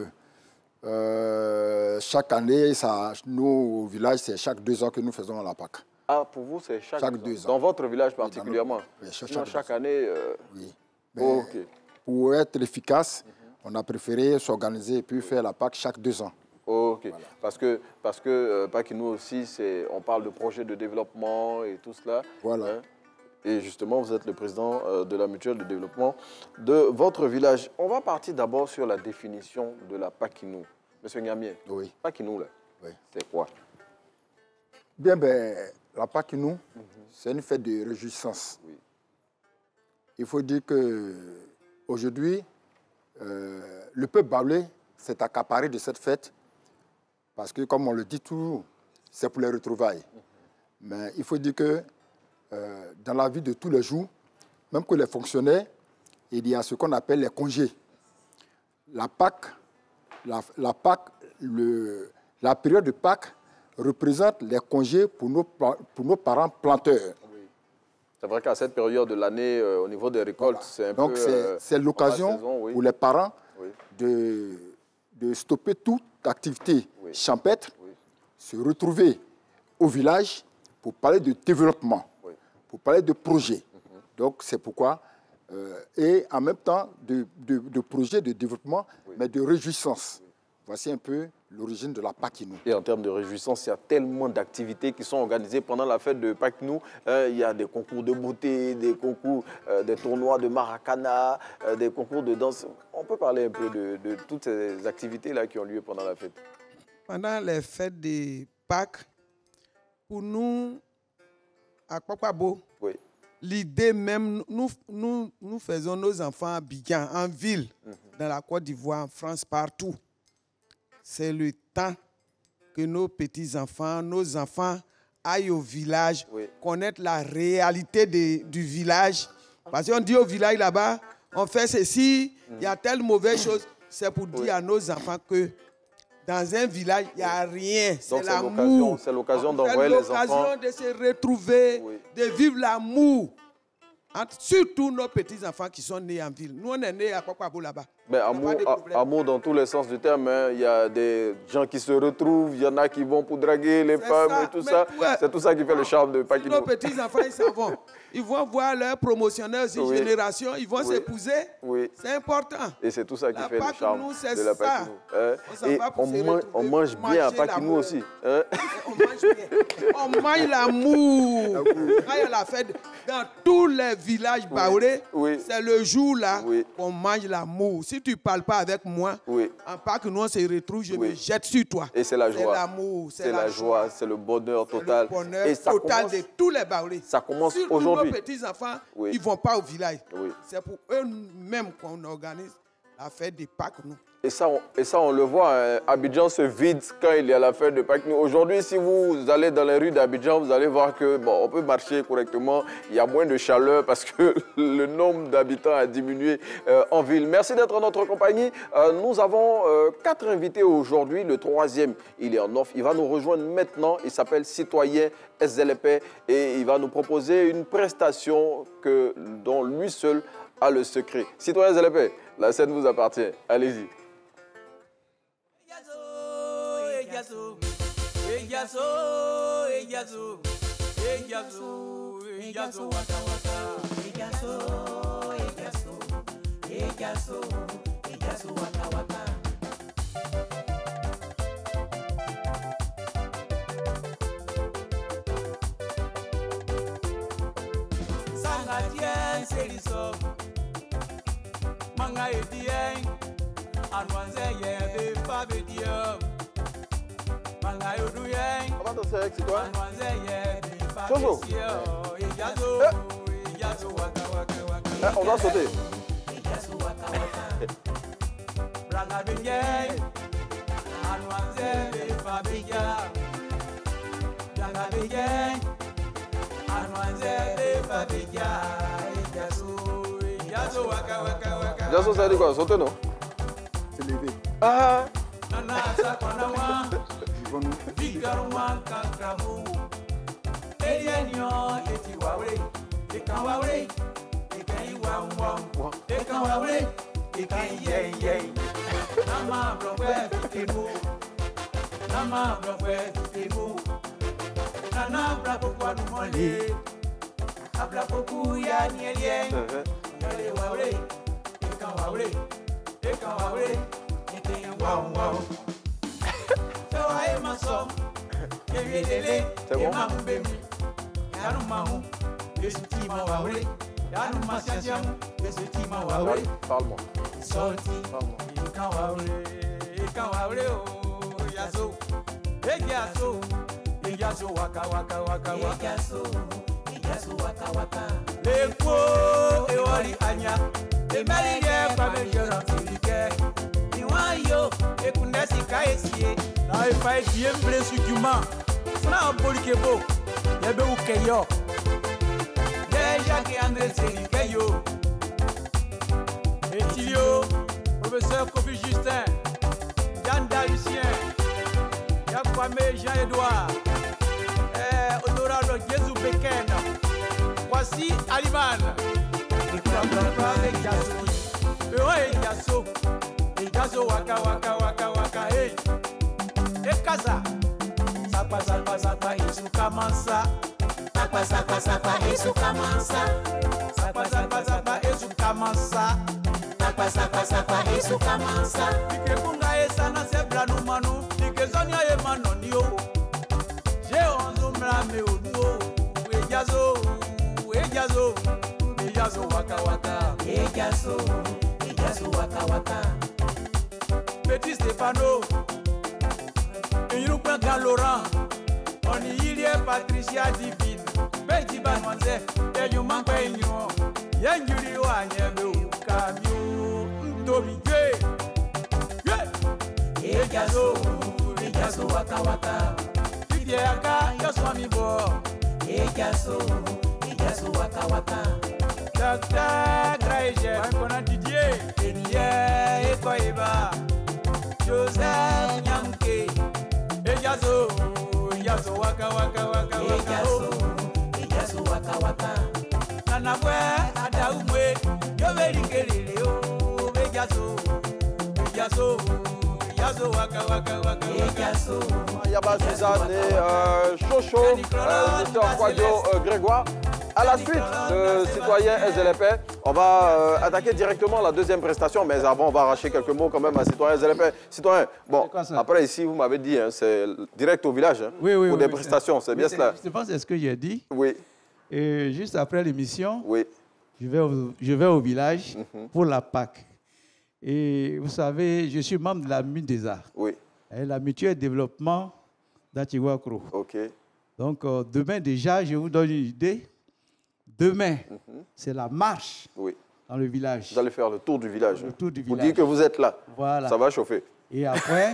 euh, chaque année, ça, nous au village, c'est chaque deux ans que nous faisons la Pâque. Ah, pour vous, c'est chaque, chaque deux ans. Dans votre village particulièrement? Oui, chaque, chaque, chaque année. Euh... Oui. Oh, ok. Pour être efficace, mm-hmm. on a préféré s'organiser et puis faire la Pâque chaque deux ans. Oh, ok. Voilà. Parce que, parce que euh, Paquinou aussi, on parle de projets de développement et tout cela. Voilà. Hein? Et justement, vous êtes le président euh, de la mutuelle de développement de votre village. On va partir d'abord sur la définition de la Paquinou. Monsieur Nyamien, oui. Paquinou, là, oui. c'est quoi? Bien, ben, la Paquinou, mm-hmm. c'est une fête de réjouissance. Oui. Il faut dire que aujourd'hui, euh, le peuple baoulé s'est accaparé de cette fête parce que, comme on le dit toujours, c'est pour les retrouvailles. Mm-hmm. Mais il faut dire que euh, dans la vie de tous les jours, même que les fonctionnaires, il y a ce qu'on appelle les congés. La Pâque, la, la, Pâque le, la période de Pâques représente les congés pour nos, pour nos parents planteurs. Oui. C'est vrai qu'à cette période de l'année, euh, au niveau des récoltes, c'est un Donc peu... Donc euh, c'est l'occasion oui. pour les parents oui. de, de stopper toute activité oui. champêtre, oui. se retrouver au village pour parler de développement, oui. pour parler de projets. Mm-hmm. Donc c'est pourquoi, euh, et en même temps de, de, de projets de développement, oui. mais de réjouissance. Oui. Voici un peu l'origine de la Paquinou. Et en termes de réjouissance, il y a tellement d'activités qui sont organisées pendant la fête de Paquinou. Euh, il y a des concours de beauté, des concours, euh, des tournois de maracana, euh, des concours de danse. On peut parler un peu de, de toutes ces activités-là qui ont lieu pendant la fête. Pendant les fêtes de Pâques, pour nous, à Kpakpabo, oui. l'idée même, nous, nous, nous faisons nos enfants à Abidjan, en ville, mm-hmm. dans la Côte d'Ivoire, en France, partout. C'est le temps que nos petits-enfants, nos enfants aillent au village, oui. connaître la réalité de, du village. Parce qu'on dit au village là-bas, on fait ceci, il mm. y a telle mauvaise chose. C'est pour oui. dire à nos enfants que dans un village, il n'y a rien. C'est l'amour. C'est l'occasion d'envoyer les enfants. C'est l'occasion de se retrouver, oui. de vivre l'amour. Surtout nos petits-enfants qui sont nés en ville. Nous, on est nés à Kpakpabo là-bas. Mais amour, amour dans tous les sens du terme. Hein. Il y a des gens qui se retrouvent, il y en a qui vont pour draguer les femmes ça. et tout mais ça. Ouais. C'est tout ça qui fait le charme de Paquinou. Nos petits-enfants, ils s'en vont. Ils vont voir leurs promotionnaires aussi, oui. génération, ils vont oui. s'épouser. Oui. C'est important. Et c'est tout ça qui la fait le charme nous, de la Paquinou. Hein? On et on, man, on mange bien à Paquinou aussi. Hein? On mange bien. On mange l'amour. Quand il y a la fête, dans tous les villages baoulés, oui. oui. c'est le jour-là oui. qu'on mange l'amour. Si tu ne parles pas avec moi, oui. en Paquinou, on se retrouve, je oui. me jette sur toi. Et c'est la joie. C'est l'amour, c'est la, la joie, c'est le bonheur total. Le bonheur et ça total commence, de tous les baoulés. Ça commence aujourd'hui. Nos petits-enfants, oui. ils ne vont pas au village. Oui. C'est pour eux-mêmes qu'on organise la fête de Pâques. Nous. Et ça, on, et ça, on le voit, hein. Abidjan se vide quand il y a la fête de Pâques. Aujourd'hui, si vous allez dans les rues d'Abidjan, vous allez voir que bon, on peut marcher correctement. Il y a moins de chaleur parce que le nombre d'habitants a diminué euh, en ville. Merci d'être en notre compagnie. Euh, nous avons euh, quatre invités aujourd'hui. Le troisième, il est en off. Il va nous rejoindre maintenant. Il s'appelle Citoyen S L P et il va nous proposer une prestation que, dont lui seul a le secret. Citoyen S L P, la scène vous appartient. Allez-y. Eyazo, Eyazo, Eyazo, Eyazo, Eyazo, waka waka. Eyazo, Eyazo, Eyazo, Eyazo, waka waka. Sangatien seriso, manga edien, anwanze ye be fabedio. Comment ça c'est toi? Chogo. Eh, on va sauter. Jasso, ça dit quoi? Sauter, non? C'est levé. Ah! Vigaruma kankramu, Elianio eti wawe, ekan wawe, ekan wam wam, ekan wawe, ekan yey yey. Nama blokwe fitemu, nama blokwe fitemu, nana blapoku anumole, ablapoku ya nielien, yale wawe, ekan wawe, ekan wawe, ekan wam wam. C'est bon? Parle-moi. Na ifa die mbre su juma na bolikebo ye be ukeyo ye Jacques André Serikeyo Etilio professeur Kofi Justin Jean Dalucien Yakwame Jean-Edouard eh honorable Jésus Beken Voici Aliman. Ejaso, Ejaso waka waka waka waka hey. Ekaza, sapa sapa sapa isuka mansa. Sapa sapa sapa isuka mansa. Sapa sapa sapa isuka mansa. Sapa sapa sapa isuka mansa. Ike kunga esa na sebra no manu. Ike zonia ye manonio. Je onzo mrame onuo. Ejaso, Ejaso, Ejaso waka waka. Ejaso. Waka waka. Petit Stéphano, Europe Laurent, on y est Patricia Divine, Betty Banwanze, et you manque une yon, Yanguri Wanyebe, Camio, Ndomi, Ejazo, Ejazo Waka Waka, Fidiaka, Yoswami Bo, Ejazo, Ejazo Waka Waka. Docteur Graïje, Kona Didier, Elie Ekoiba, Joseph Nyanke, Ejazo, Ejazo Waka Waka Waka Ejazo, Ejazo Waka Waka, Nanabwe, Adaumwe, Yoveri Keleo, Ejazo, Ejazo, Ejazo Waka Waka Waka Ejazo. Yaba Suzanne et euh, Chocho, euh, docteur Kwadio euh, Grégoire. À la suite de Citoyen S L P, on va euh, attaquer directement la deuxième prestation, mais avant, on va arracher quelques mots quand même à Citoyen S L P. Citoyen, bon, après ici, vous m'avez dit, hein, c'est direct au village hein, oui, oui, pour oui, des oui, prestations, c'est oui, bien cela. Je pense que c'est ce que j'ai dit. Oui. Et juste après l'émission, oui. je, vais au, je vais au village mm-hmm. pour la Pâques. Et vous savez, je suis membre de la Mune des Arts. Oui. Et la mutuelle développement d'Atigouakro. OK. Donc, euh, demain déjà, je vous donne une idée. Demain, mm-hmm. c'est la marche oui. dans le village. Vous allez faire le tour du village. Le tour du vous village. dites que vous êtes là. Voilà. Ça va chauffer. Et après,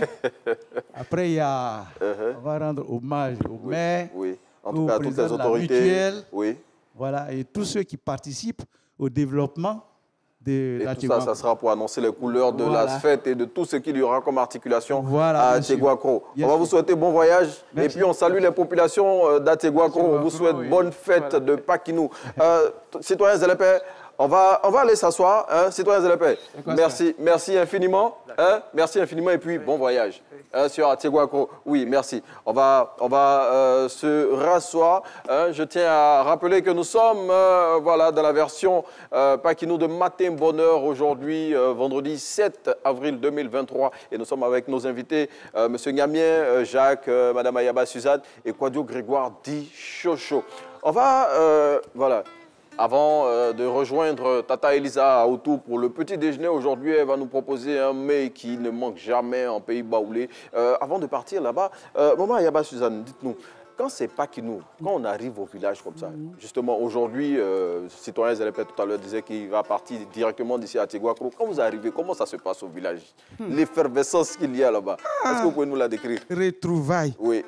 après il y a, uh-huh. on va rendre hommage au oui. maire, oui. En tout au cas, à toutes les autorités. Mutuelle, oui. Voilà, et tous ceux qui participent au développement de et la tout ça, ça sera pour annoncer les couleurs de voilà. la fête et de tout ce qu'il y aura comme articulation voilà, à Ateguakro. On va vous souhaiter bon voyage. Merci. Et puis, on salue les populations d'Ateguakro. On vous souhaite oui. bonne fête voilà. de Pakinou. Euh, citoyens S L P, on va, on va aller s'asseoir. Hein, citoyens S L P, merci, merci infiniment. Hein, merci infiniment et puis bon voyage. Hein, sur Ateguakro. Oui, merci. On va, on va euh, se rasseoir. Hein. Je tiens à rappeler que nous sommes euh, voilà, dans la version euh, Pakinou de Matin Bonheur aujourd'hui, euh, vendredi sept avril deux mille vingt-trois. Et nous sommes avec nos invités, euh, M. Ngamien, euh, Jacques, euh, Mme Ayaba Suzanne et Kwadio Grégoire dit Chocho. On va, euh, voilà. Avant euh, de rejoindre Tata Elisa Aoutou pour le petit déjeuner, aujourd'hui, elle va nous proposer un mets qui ne manque jamais en pays baoulé. Euh, avant de partir là-bas, euh, Maman Ayaba Suzanne, dites-nous, quand c'est Pakinou, quand on arrive au village comme ça, mm-hmm. justement aujourd'hui, euh, citoyen S L P tout à l'heure disait qu'il va partir directement d'ici à Ateguakro. Quand vous arrivez, comment ça se passe au village? mm. L'effervescence qu'il y a là-bas, ah, est-ce que vous pouvez nous la décrire? Retrouvailles. Oui.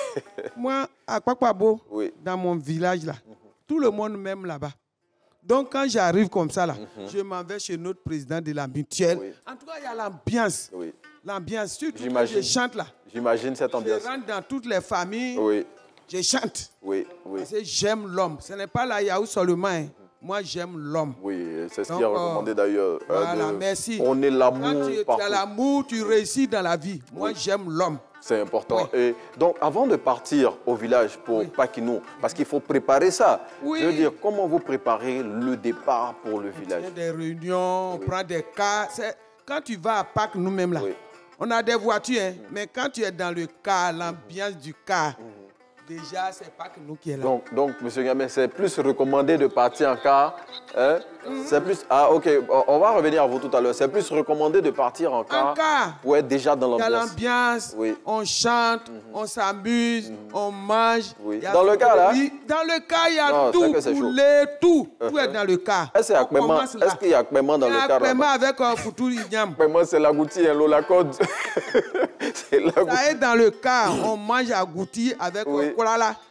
Moi, à Kwakwabo, oui. dans mon village là, mm-hmm. tout le monde m'aime là-bas. Donc, quand j'arrive comme ça, là, mm-hmm. je m'en vais chez notre président de la mutuelle. Oui. En tout cas, il y a l'ambiance. Oui. L'ambiance, surtout quand je chante là. J'imagine cette ambiance. Je rentre dans toutes les familles, oui. je chante. Oui, oui. Parce que j'aime l'homme. Ce n'est pas la Yahoo seulement. Hein. Moi, j'aime l'homme. Oui, c'est ce qui est recommandé d'ailleurs. Voilà, euh, de... merci. On est l'amour. Quand tu, tu as l'amour, tu réussis dans la vie. Moi, oui. j'aime l'homme. C'est important. Oui. Et donc, avant de partir au village pour oui. Pakinou, parce qu'il faut préparer ça, oui. je veux dire, comment vous préparez le départ pour le village? Il y a des réunions, oui. on prend des cas. Quand tu vas à Pâques, nous-mêmes là, oui. on a des voitures, hein, mmh. mais quand tu es dans le car, l'ambiance du car, mmh. déjà, c'est pas que nous qui est là. Donc, donc M. Gamé, c'est plus recommandé de partir en car. Hein? Mm-hmm. C'est plus... Ah, OK. On va revenir à vous tout à l'heure. C'est plus recommandé de partir en car, en car pour être déjà dans l'ambiance. Il y a l'ambiance, oui. on chante, mm-hmm. on s'amuse, mm-hmm. on mange. Oui. Dans le car, là? Oui, dans le car, il y a non, tout, poulet, tout. Uh-huh. Tout est dans le car. Est-ce qu'il y a Akpema dans le car? Akpema avec un foutu ignam. Akpema, c'est la goutille, l'eau, la code. Ça est dans le car. On mange à goutille avec un kolala.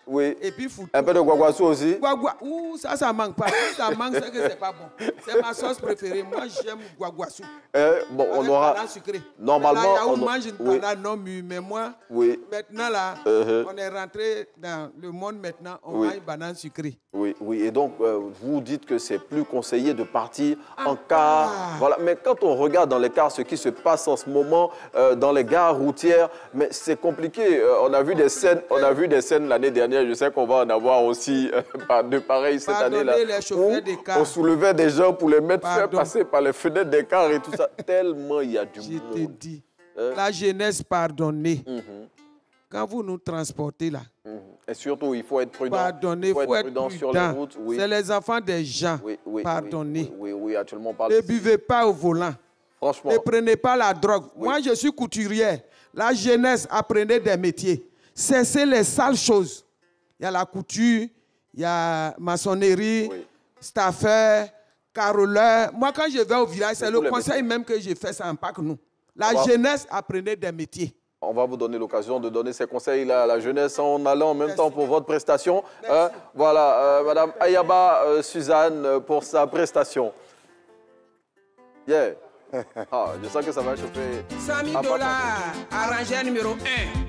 Oui. Et puis foutu. Un peu de guaguassou aussi. Guagua, ouh, ça, ça manque pas. Si ça manque, c'est que c'est pas bon. C'est ma sauce préférée. Moi, j'aime guaguassou. Eh, bon, on Avec aura. banane sucrée. Normalement, là, on on mange une oui. banane non mûre, mais moi, oui. maintenant là, Uh-huh. on est rentré dans le monde maintenant, on Oui. mange banane sucrée. Oui, oui. Et donc, euh, vous dites que c'est plus conseillé de partir en car. Voilà. Mais quand on regarde dans les cars ce qui se passe en ce moment euh, dans les gares routières, mais c'est compliqué. Euh, on a vu des scènes, on a vu des scènes l'année dernière. Je sais qu'on va en avoir aussi euh, de pareils cette année-là. les chauffeurs des cars. On soulevait des gens pour les mettre faire Pardon. passer par les fenêtres des cars et tout ça. Tellement il y a du Je monde. te dis, Hein? la jeunesse pardonnée. Mhm. Quand vous nous transportez là, Mhm. Et surtout, il faut être prudent. pardonnez, il faut, être prudent. sur les routes. Oui. C'est les enfants des gens. Oui, oui, Pardonnez. Oui, oui, oui, actuellement, on parle Ne ici. buvez pas au volant. Franchement. Ne prenez pas la drogue. Moi, je suis couturière. La jeunesse, apprenez des métiers. Cessez les sales choses. Il y a la couture, il y a maçonnerie, staffer, caroleur. Moi, quand je vais au village, c'est le conseil même que je fais, ça impacte nous. La On va- jeunesse, apprenez des métiers. On va vous donner l'occasion de donner ces conseils-là à la jeunesse en allant en même temps pour votre prestation. Euh, voilà, euh, Madame Ayaba euh, Suzanne euh, pour sa prestation. Yeah. Ah, je sens que ça va chauffer. Sami Ah, pas Dollars, arrangeur numéro un.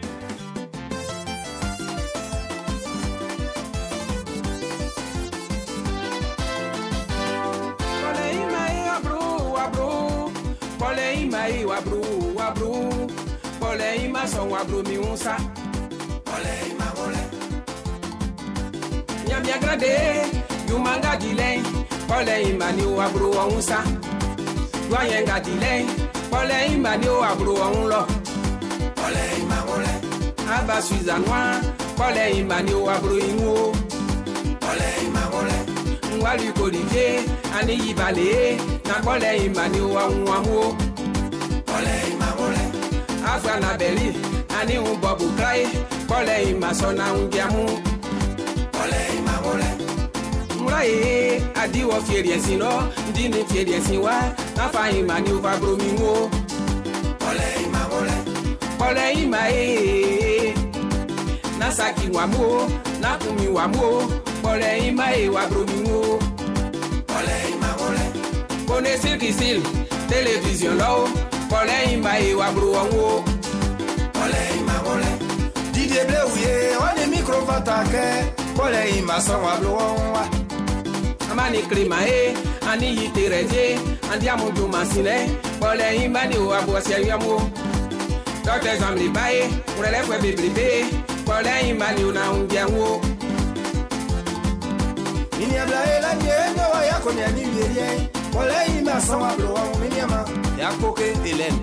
Mai wabru wabru pole ima son wabru mi unsa pole ima wole nyami agrade yumanga dilei pole ima ni wabru unsa doyenga dilei pole ima ni wabru unlo pole ima wole aba suizanwa pole ima ni wabru inwo pole ima wole ngwali kodije ani yibale na pole ima ni wa nwamu pole ima wole afana beli ani un bobu cry pole ima sona undiamu pole ima wole muraye adi wo fieri esino ndini fieri esinwa afa ima ni uva brominwo pole ima wole pole ima e nasaki wamu nakumi wamu pole ima e wa brominwo pole ima wole kone silkisil television lo pole ima e wa bro wanwo pole ima wole Didier Bleuye on est micro vatake pole ima son wa bro wanwa amani klima e ani yitereje andiamu du masine pole ima ni wa bo sia yamu docteur zamri bae urele fwe biblibe pole ima ni una undiamu Mini abla ela nyendo wa yako ni ani yerie pole ima son wa bro wanwa mini ama Yakoke Hélène.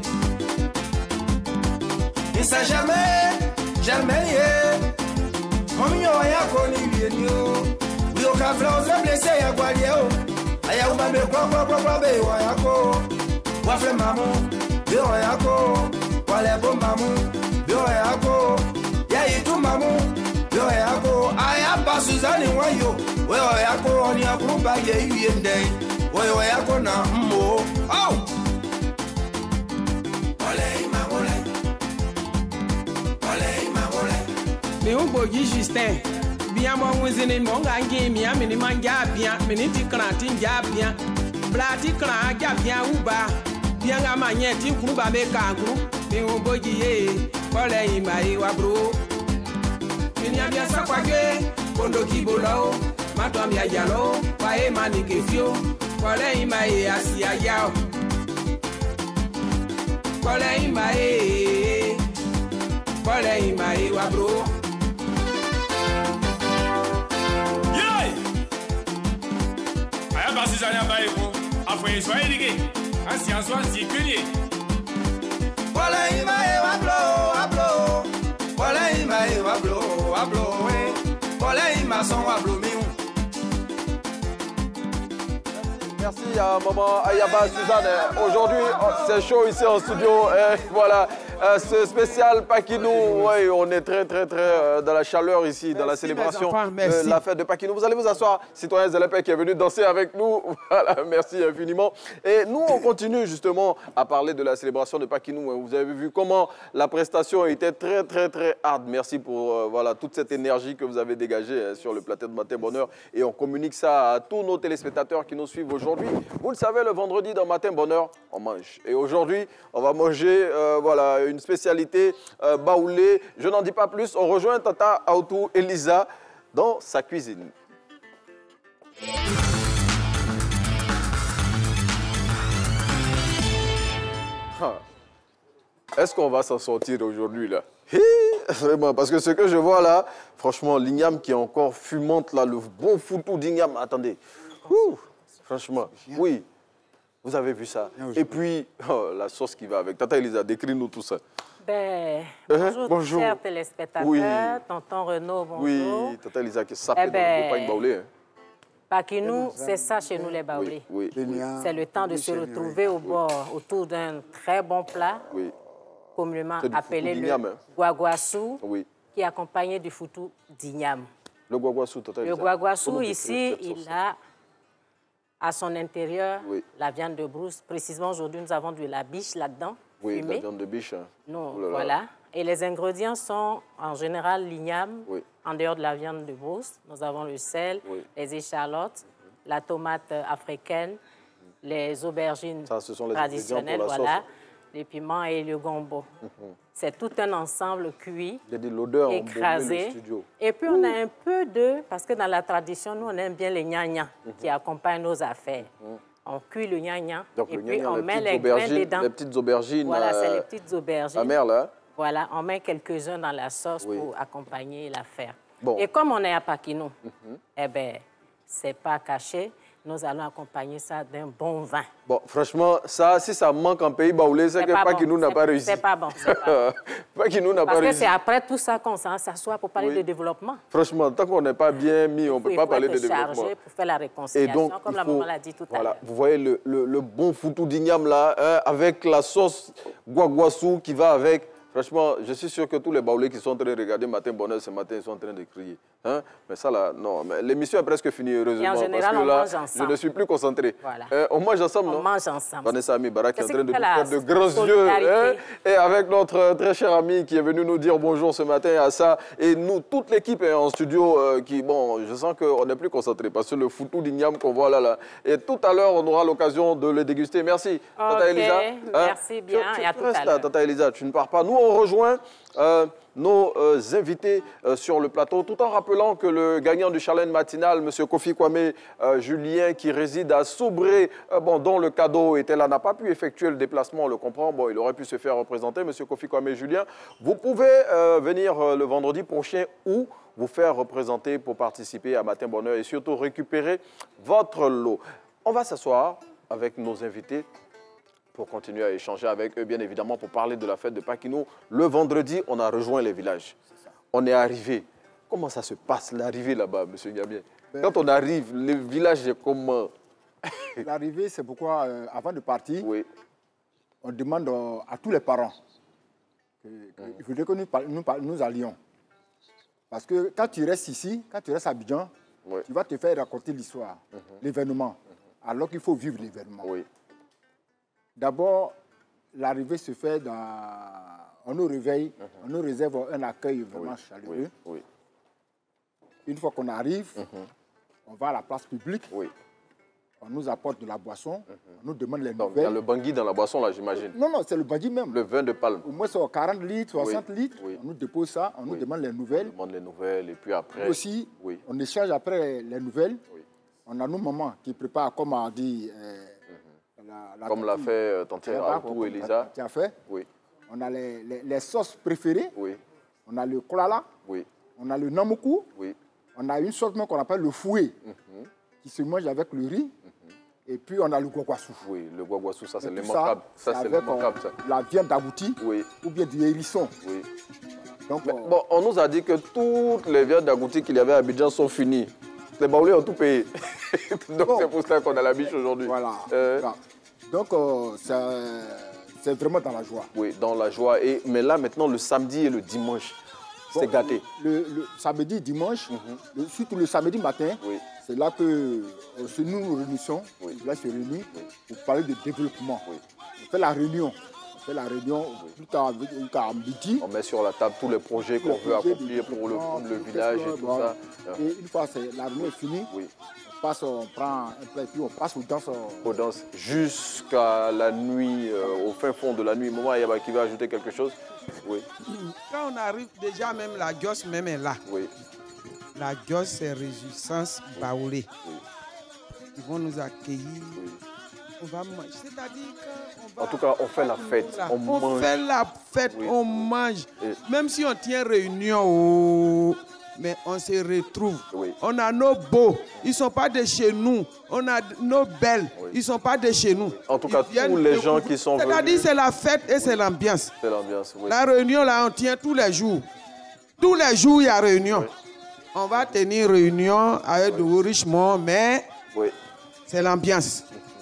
Et ça jamais, jamais, yeah. Mon mignon, yako ni vienio. Oui, au café, on s'est blessé, y'a quoi, y'a Aya ou babe, quoi, quoi, quoi, quoi, bé, wa yako. Wafle maman, bé, wa yako. Wale bon maman, bé, wa yako. Ya yitu maman, bé, wa yako. Aya pas Suzanne, wa yo. We, wa yako, on y a pour baguer, yende. We, wa yako na mmo. Oh! Mi un bogi Justin, bien mon wizini monga ngi mi amini manja bien, mini ti kranti nja bien, blati kran ja bien uba, bien ga manye ti kuruba me kankuru, mi un bogi ye, pole ima e wa bro. Mi nya bien sakwage, kondo kibolo, mato mi ajalo, pa e mani kefio, pole ima e asia yao. Pole ima e, pole ima e wa bro. Suzanne Baïko, Afoué Swahili, ancien soin si culier. Voilà, il m'a wablo, wablo. Voilà, il m'a wablo, wablo. Voilà, il m'a son wablo, miou. Merci à maman Ayaba Suzanne. Aujourd'hui, c'est chaud ici en studio. Et voilà. euh, ce spécial Paquinou. Oui, on est très, très, très euh, dans la chaleur ici, merci dans la célébration enfants, de la fête de Paquinou. Vous allez vous asseoir, citoyens de la paix qui est venu danser avec nous. Voilà, merci infiniment. Et nous, on continue justement à parler de la célébration de Paquinou. Vous avez vu comment la prestation était très, très, très hard. Merci pour euh, voilà, toute cette énergie que vous avez dégagée hein, sur le plateau de Matin Bonheur. Et on communique ça à tous nos téléspectateurs qui nous suivent aujourd'hui. Vous le savez, le vendredi dans Matin Bonheur, on mange. Et aujourd'hui, on va manger euh, voilà, une spécialité euh, baoulée. Je n'en dis pas plus. On rejoint Tata Aoutou Elisa dans sa cuisine. Est-ce qu'on va s'en sortir aujourd'hui là? Vraiment, parce que ce que je vois là, franchement, l'igname qui est encore fumante là, le bon foutou d'igname. Attendez, Ouh, franchement, oui, vous avez vu ça. Et puis, oh, la sauce qui va avec. Tata Elisa, décris-nous tout ça. Ben, Hein? bonjour, Bonjour. chers téléspectateurs, Oui. tonton Renaud, bonjour. Oui, Tata Elisa qui est sapée Eh ben, dans le pain baoulé. Hein. Paquinou, c'est ça chez nous les baoulés. Oui, oui. C'est le temps de se retrouver au bord autour d'un très bon plat, Oui. communément C'est du appelé foutou le d'igname, hein. guaguassou, Oui. qui est accompagné du foutou d'igname. Le guaguassou, Tata Elisa. Le guaguassou, Comment ici, décrire cette il sauce? a à son intérieur Oui. la viande de brousse. Précisément, aujourd'hui, nous avons de la biche là-dedans, Oui, fumée. la viande de biche. Hein. Non, Oh là là. voilà. Et les ingrédients sont en général l'igname, Oui. en dehors de la viande de brousse. Nous avons le sel, Oui. les échalotes, la tomate euh, africaine, les aubergines Ça, ce sont les traditionnelles, ingrédients pour la voilà, sauce. les piments et le gombo. Mhm. C'est tout un ensemble cuit, J'ai dit l'odeur embaume le écrasé. studio. Et puis on a un peu de, parce que dans la tradition, nous on aime bien les gnagnas Mhm. qui accompagnent nos affaires. On cuit le gnagna Donc, et le puis gnagna, on les met petites les grains aubergines- dedans. les petites aubergines, Voilà, c'est euh, les petites aubergines. amères, là. Voilà, on met quelques-uns dans la sauce Oui. pour accompagner l'affaire. Bon. Et comme on est à Paquinou, Mhm. eh bien, c'est pas caché. Nous allons accompagner ça d'un bon vin. Bon, franchement, ça, si ça manque en pays baoulé, c'est C'est que pas Paquinou bon, n'a c'est- pas réussi. c'est pas bon, c'est pas Paquinou n'a pas Parce que réussi. c'est après tout ça qu'on s'en s'assoit pour parler Oui. de développement. Franchement, tant qu'on n'est pas bien mis, on ne peut Il pas faut parler être de développement. chargé pour faire la Et réconciliation, donc, comme il la faut- maman l'a dit tout à voilà, l'heure. vous voyez le, le- le bon foutou d'igname là, hein, avec la sauce guaguassou qui va avec. Franchement, je suis sûr que tous les baoulés qui sont en train de regarder Matin Bonheur ce matin, ils sont en train de crier. Hein? Mais ça là, non. Mais l'émission est presque finie, heureusement. Et en général, parce que on là, mange je ensemble. ne suis plus concentré. Voilà. Euh, on mange ensemble, On non? mange ensemble. Vanessa Ami Barak qui est en C'est train de ce nous qui fait faire de la grands yeux. solidarité. Hein? Et avec notre euh, très cher ami qui est venu nous dire bonjour ce matin à ça. Et nous, toute l'équipe est en studio euh, qui, bon, je sens qu'on n'est plus concentré parce que le foutou d'igname qu'on voit là, là. Et tout à l'heure, on aura l'occasion de le déguster. Merci, Tata Ok, Elisa. merci bien, Tu, tu et à tout restes à là, l'heure. Tata Elisa, tu ne pars pas. Nous, on rejoint euh, nos euh, invités euh, sur le plateau, tout en rappelant que le gagnant du challenge matinal, M. Kofi Kwame euh, Julien, qui réside à Soubré, euh, bon, dont le cadeau était là, n'a pas pu effectuer le déplacement, on le comprend. Bon, il aurait pu se faire représenter, M. Kofi Kwame Julien. Vous pouvez euh, venir euh, le vendredi prochain ou vous faire représenter pour participer à Matin Bonheur et surtout récupérer votre lot. On va s'asseoir avec nos invités pour continuer à échanger avec eux, bien évidemment, pour parler de la fête de Paquinou. Le vendredi, on a rejoint les villages. On est arrivé. Comment ça se passe, l'arrivée là-bas, M. Gambien? Ben, Quand on arrive, le village est comment? L'arrivée, c'est pourquoi, euh, avant de partir, on demande euh, à tous les parents que- que- il faudrait que nous, par- nous, par- nous allions. Parce que quand tu restes ici, quand tu restes à Abidjan, tu vas te faire raconter l'histoire, l'événement, alors qu'il faut vivre l'événement. D'abord, l'arrivée se fait dans... On nous réveille, on nous réserve un accueil vraiment chaleureux. Une fois qu'on arrive, on va à la place publique, on nous apporte de la boisson, on nous demande les Donc, il y a nouvelles. le bangui dans la boisson, là, j'imagine. Non, non, c'est le bandit même. Le vin de palme. Au moins, c'est quarante litres, soixante Oui, litres. oui. On nous dépose ça, on nous Oui. demande les nouvelles. On demande les nouvelles et puis après... Nous aussi, Oui. on échange après les nouvelles. On a nos mamans qui préparent, comme on dit, euh, la, la Comme l'a tortille. fait euh, tante Là-bas, Aoutou comme Elisa. Tu as fait. Oui. On a les, les- les sauces préférées. Oui. On a le kolala. Oui. On a le namuku. Oui. On a une sauce même qu'on appelle le fouet, Mhm. qui se mange avec le riz. Et puis, on a le guaguassou. Oui, le guaguassou, ça c'est Et tout l'immanquable. Ça, c'est c'est avec, l'immanquable, euh, ça. la viande d'agouti Oui. ou bien du hérisson. Oui. Donc, Mais euh, bon, on nous a dit que toutes les viandes d'agouti qu'il y avait à Abidjan sont finies. Les baoulés ont tout payé. Donc c'est pour ça qu'on a la biche aujourd'hui. Voilà. Euh, Voilà. Donc, euh, ça- c'est vraiment dans la joie. Oui, dans la joie. Et, mais là, maintenant, le samedi et le dimanche, bon, c'est gâté. Le, le samedi, dimanche, mm-hmm. le, surtout le samedi matin, oui. c'est là que euh, nous nous réunissons, oui. là se réunit oui. pour parler de développement. Oui. On fait la réunion. On fait la réunion oui. tout à, à midi. On met sur la table tous les projets qu'on veut accomplir pour le, le village et tout voilà. ça. Et une fois que la réunion est finie, oui. on, passe, on prend un plat et puis on passe aux danses. Aux danses jusqu'à la nuit, euh, au fin fond de la nuit. Maman Yaba qui veut ajouter quelque chose? Oui. Quand on arrive, déjà même la gosse même est là. Oui. La gosse, c'est Réjouissance Baoulé. Oui. Ils vont nous accueillir. Oui. On va manger. C'est-à-dire qu'on va... En tout cas, on fait la fête. On, on mange. fait la fête, oui. on mange. Et... Même si on tient réunion, oh, mais on se retrouve. Oui. On a nos beaux. Ils ne sont pas de chez nous. On a nos belles. Oui. Ils ne sont pas de chez nous. En tout cas, tous les gens qui sont venus. C'est-à-dire c'est la fête et oui. c'est l'ambiance. C'est l'ambiance, oui. La réunion, là, on tient tous les jours. Tous les jours, il y a réunion. Oui. On va tenir réunion avec oui. de Richemont, mais oui. c'est l'ambiance.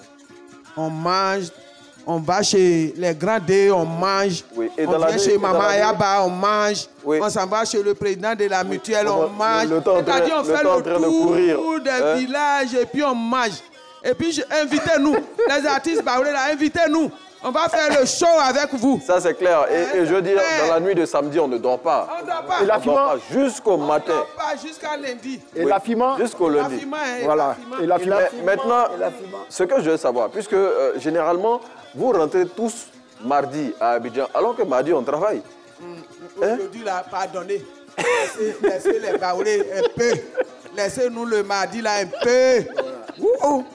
On mange, on va chez les grands dés, on mange. Oui. Et on vient chez Maman Yaba, on mange. Oui. On s'en va chez le président de la mutuelle, oui. on mange. C'est-à-dire on fait le tour des hein? villages et puis on mange. Et puis invitez-nous, les artistes baoulés là, invitez-nous. On va faire le show avec vous. Ça, c'est clair. Et, et je veux dire, dans la nuit de samedi, on ne dort pas. On ne dort pas. Et la fima, on dort pas jusqu'au matin. On ne dort pas jusqu'à lundi. Et oui. la fima jusqu'au lundi. La fima, et voilà. La fima. Et la fima. Et maintenant, et la fima. Ce que je veux savoir, puisque euh, généralement, vous rentrez tous mardi à Abidjan, alors que mardi, on travaille. Mmh. Aujourd'hui, hein? là, pardonnez. Laissez, laissez les baoulés un peu. Laissez-nous le mardi, là, un peu. Voilà.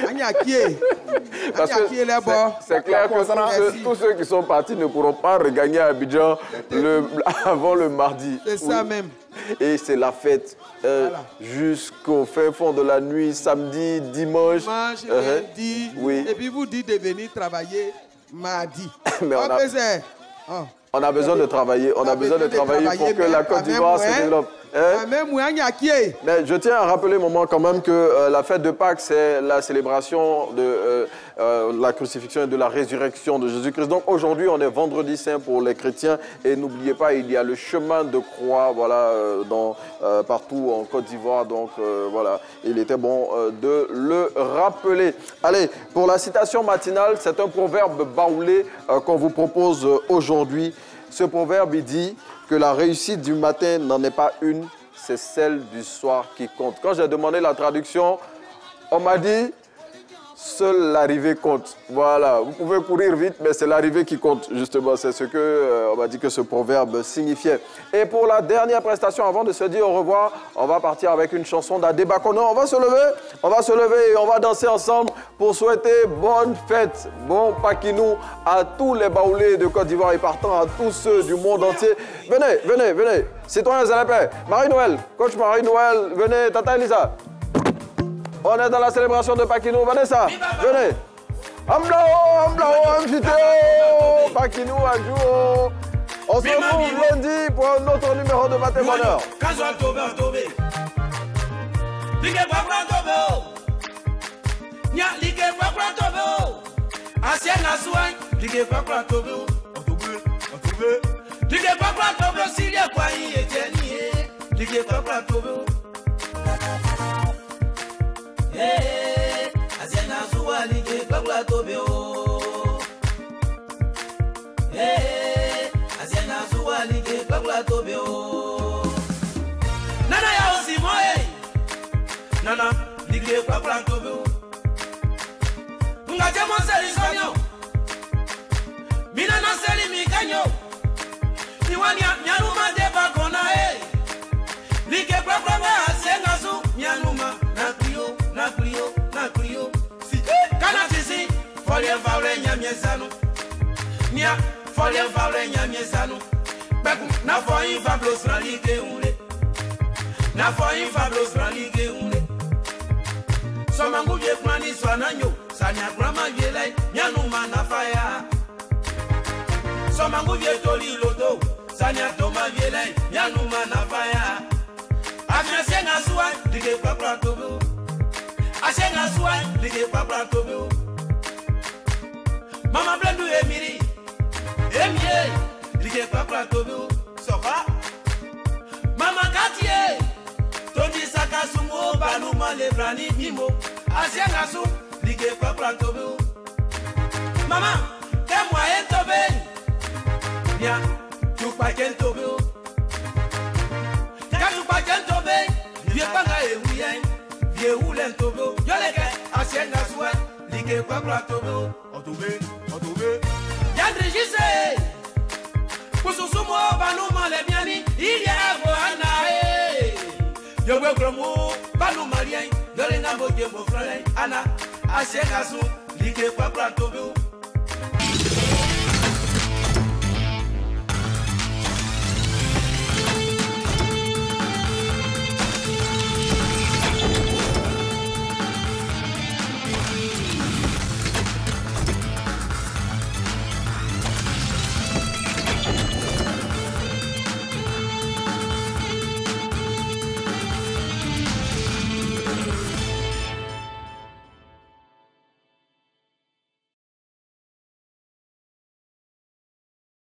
Parce que c'est clair que tous ceux, tous ceux qui sont partis ne pourront pas regagner à Abidjan le, avant le mardi. C'est oui. ça même. Et c'est la fête euh, voilà. jusqu'au fin fond de la nuit, samedi, dimanche. Dimanche, euh, lundi. Oui. Et puis vous dites de venir travailler mardi. Mais on a... Oh. On a besoin de travailler, on a besoin de travailler pour que la Côte d'Ivoire se développe. Hein? Mais je tiens à rappeler, maman, quand même que euh, la fête de Pâques, c'est la célébration de euh, euh, la crucifixion et de la résurrection de Jésus-Christ. Donc aujourd'hui, on est vendredi saint pour les chrétiens. Et n'oubliez pas, il y a le chemin de croix, voilà, euh, dans, euh, partout en Côte d'Ivoire. Donc euh, voilà, il était bon euh, de le rappeler. Allez, pour la citation matinale, c'est un proverbe baoulé euh, qu'on vous propose euh, aujourd'hui. Ce proverbe, il dit que la réussite du matin n'en est pas une, c'est celle du soir qui compte. Quand j'ai demandé la traduction, on m'a dit, seule l'arrivée compte. Voilà, vous pouvez courir vite, mais c'est l'arrivée qui compte, justement. C'est ce que euh, on m'a dit que ce proverbe signifiait. Et pour la dernière prestation, avant de se dire au revoir, on va partir avec une chanson d'Adebakono. On va se lever, on va se lever et on va danser ensemble pour souhaiter bonne fête, bon Pakinou à tous les baoulés de Côte d'Ivoire et partant à tous ceux du monde entier. Venez, venez, venez, citoyens et la paix. Marie-Noël, coach Marie-Noël, venez, Tata Elisa. On est dans la célébration de Pakinou. Vanessa, venez. Amblao, Amblao, Amphithéo, Pakinou, Adjou. On se retrouve lundi pour un autre numéro de Matin Bonheur. Hey, Asiena Suwa Lige Babla Tobeo. Hey, Asiena Suwa Lige Babla Tobeo. Nana ya Osimo hey. Nana Lige Babla Tobeo. Nga jamo seli sonyo. Mina na seli mikanyo. Niwani nyanuma deba kona hey. Lige Babla Asiena Su nyanuma na kriyo. Na clio, na clio. Si kana tisi, folien faule nyamiezanu. Nia, folien faule nyamiezanu. Beku na foi fablos ralike ule. Na foi fablos ralike ule. Somangu vie plani swananyo, sanya grama vielai, nyanuma na faya. Somangu vie toli loto, sanya toma vielai, nyanuma na faya. Afnase na suai, dige papra tobo. Ashenga swai, lige papra tobe. Mama blendu emiri, Emie, lige papa tobu, soka. Mama katie, Tony Sakasumo, Banuma Lebrani Mimo, Asianasu, lige papa tobu. Mama, kemwa entobe, ya, tu pa kentobe. Katu pa kentobe, vie panga e wien, vie ulen tobe. Yoleke, Asianasu, lige papa tobe. Otobe, otobe. Yandri Jise. Kususumo banuma le biani ili avo anae Yowe gromo banuma lien Dole ngambo jembo frale Ana ashengasu Like kwa pra tobe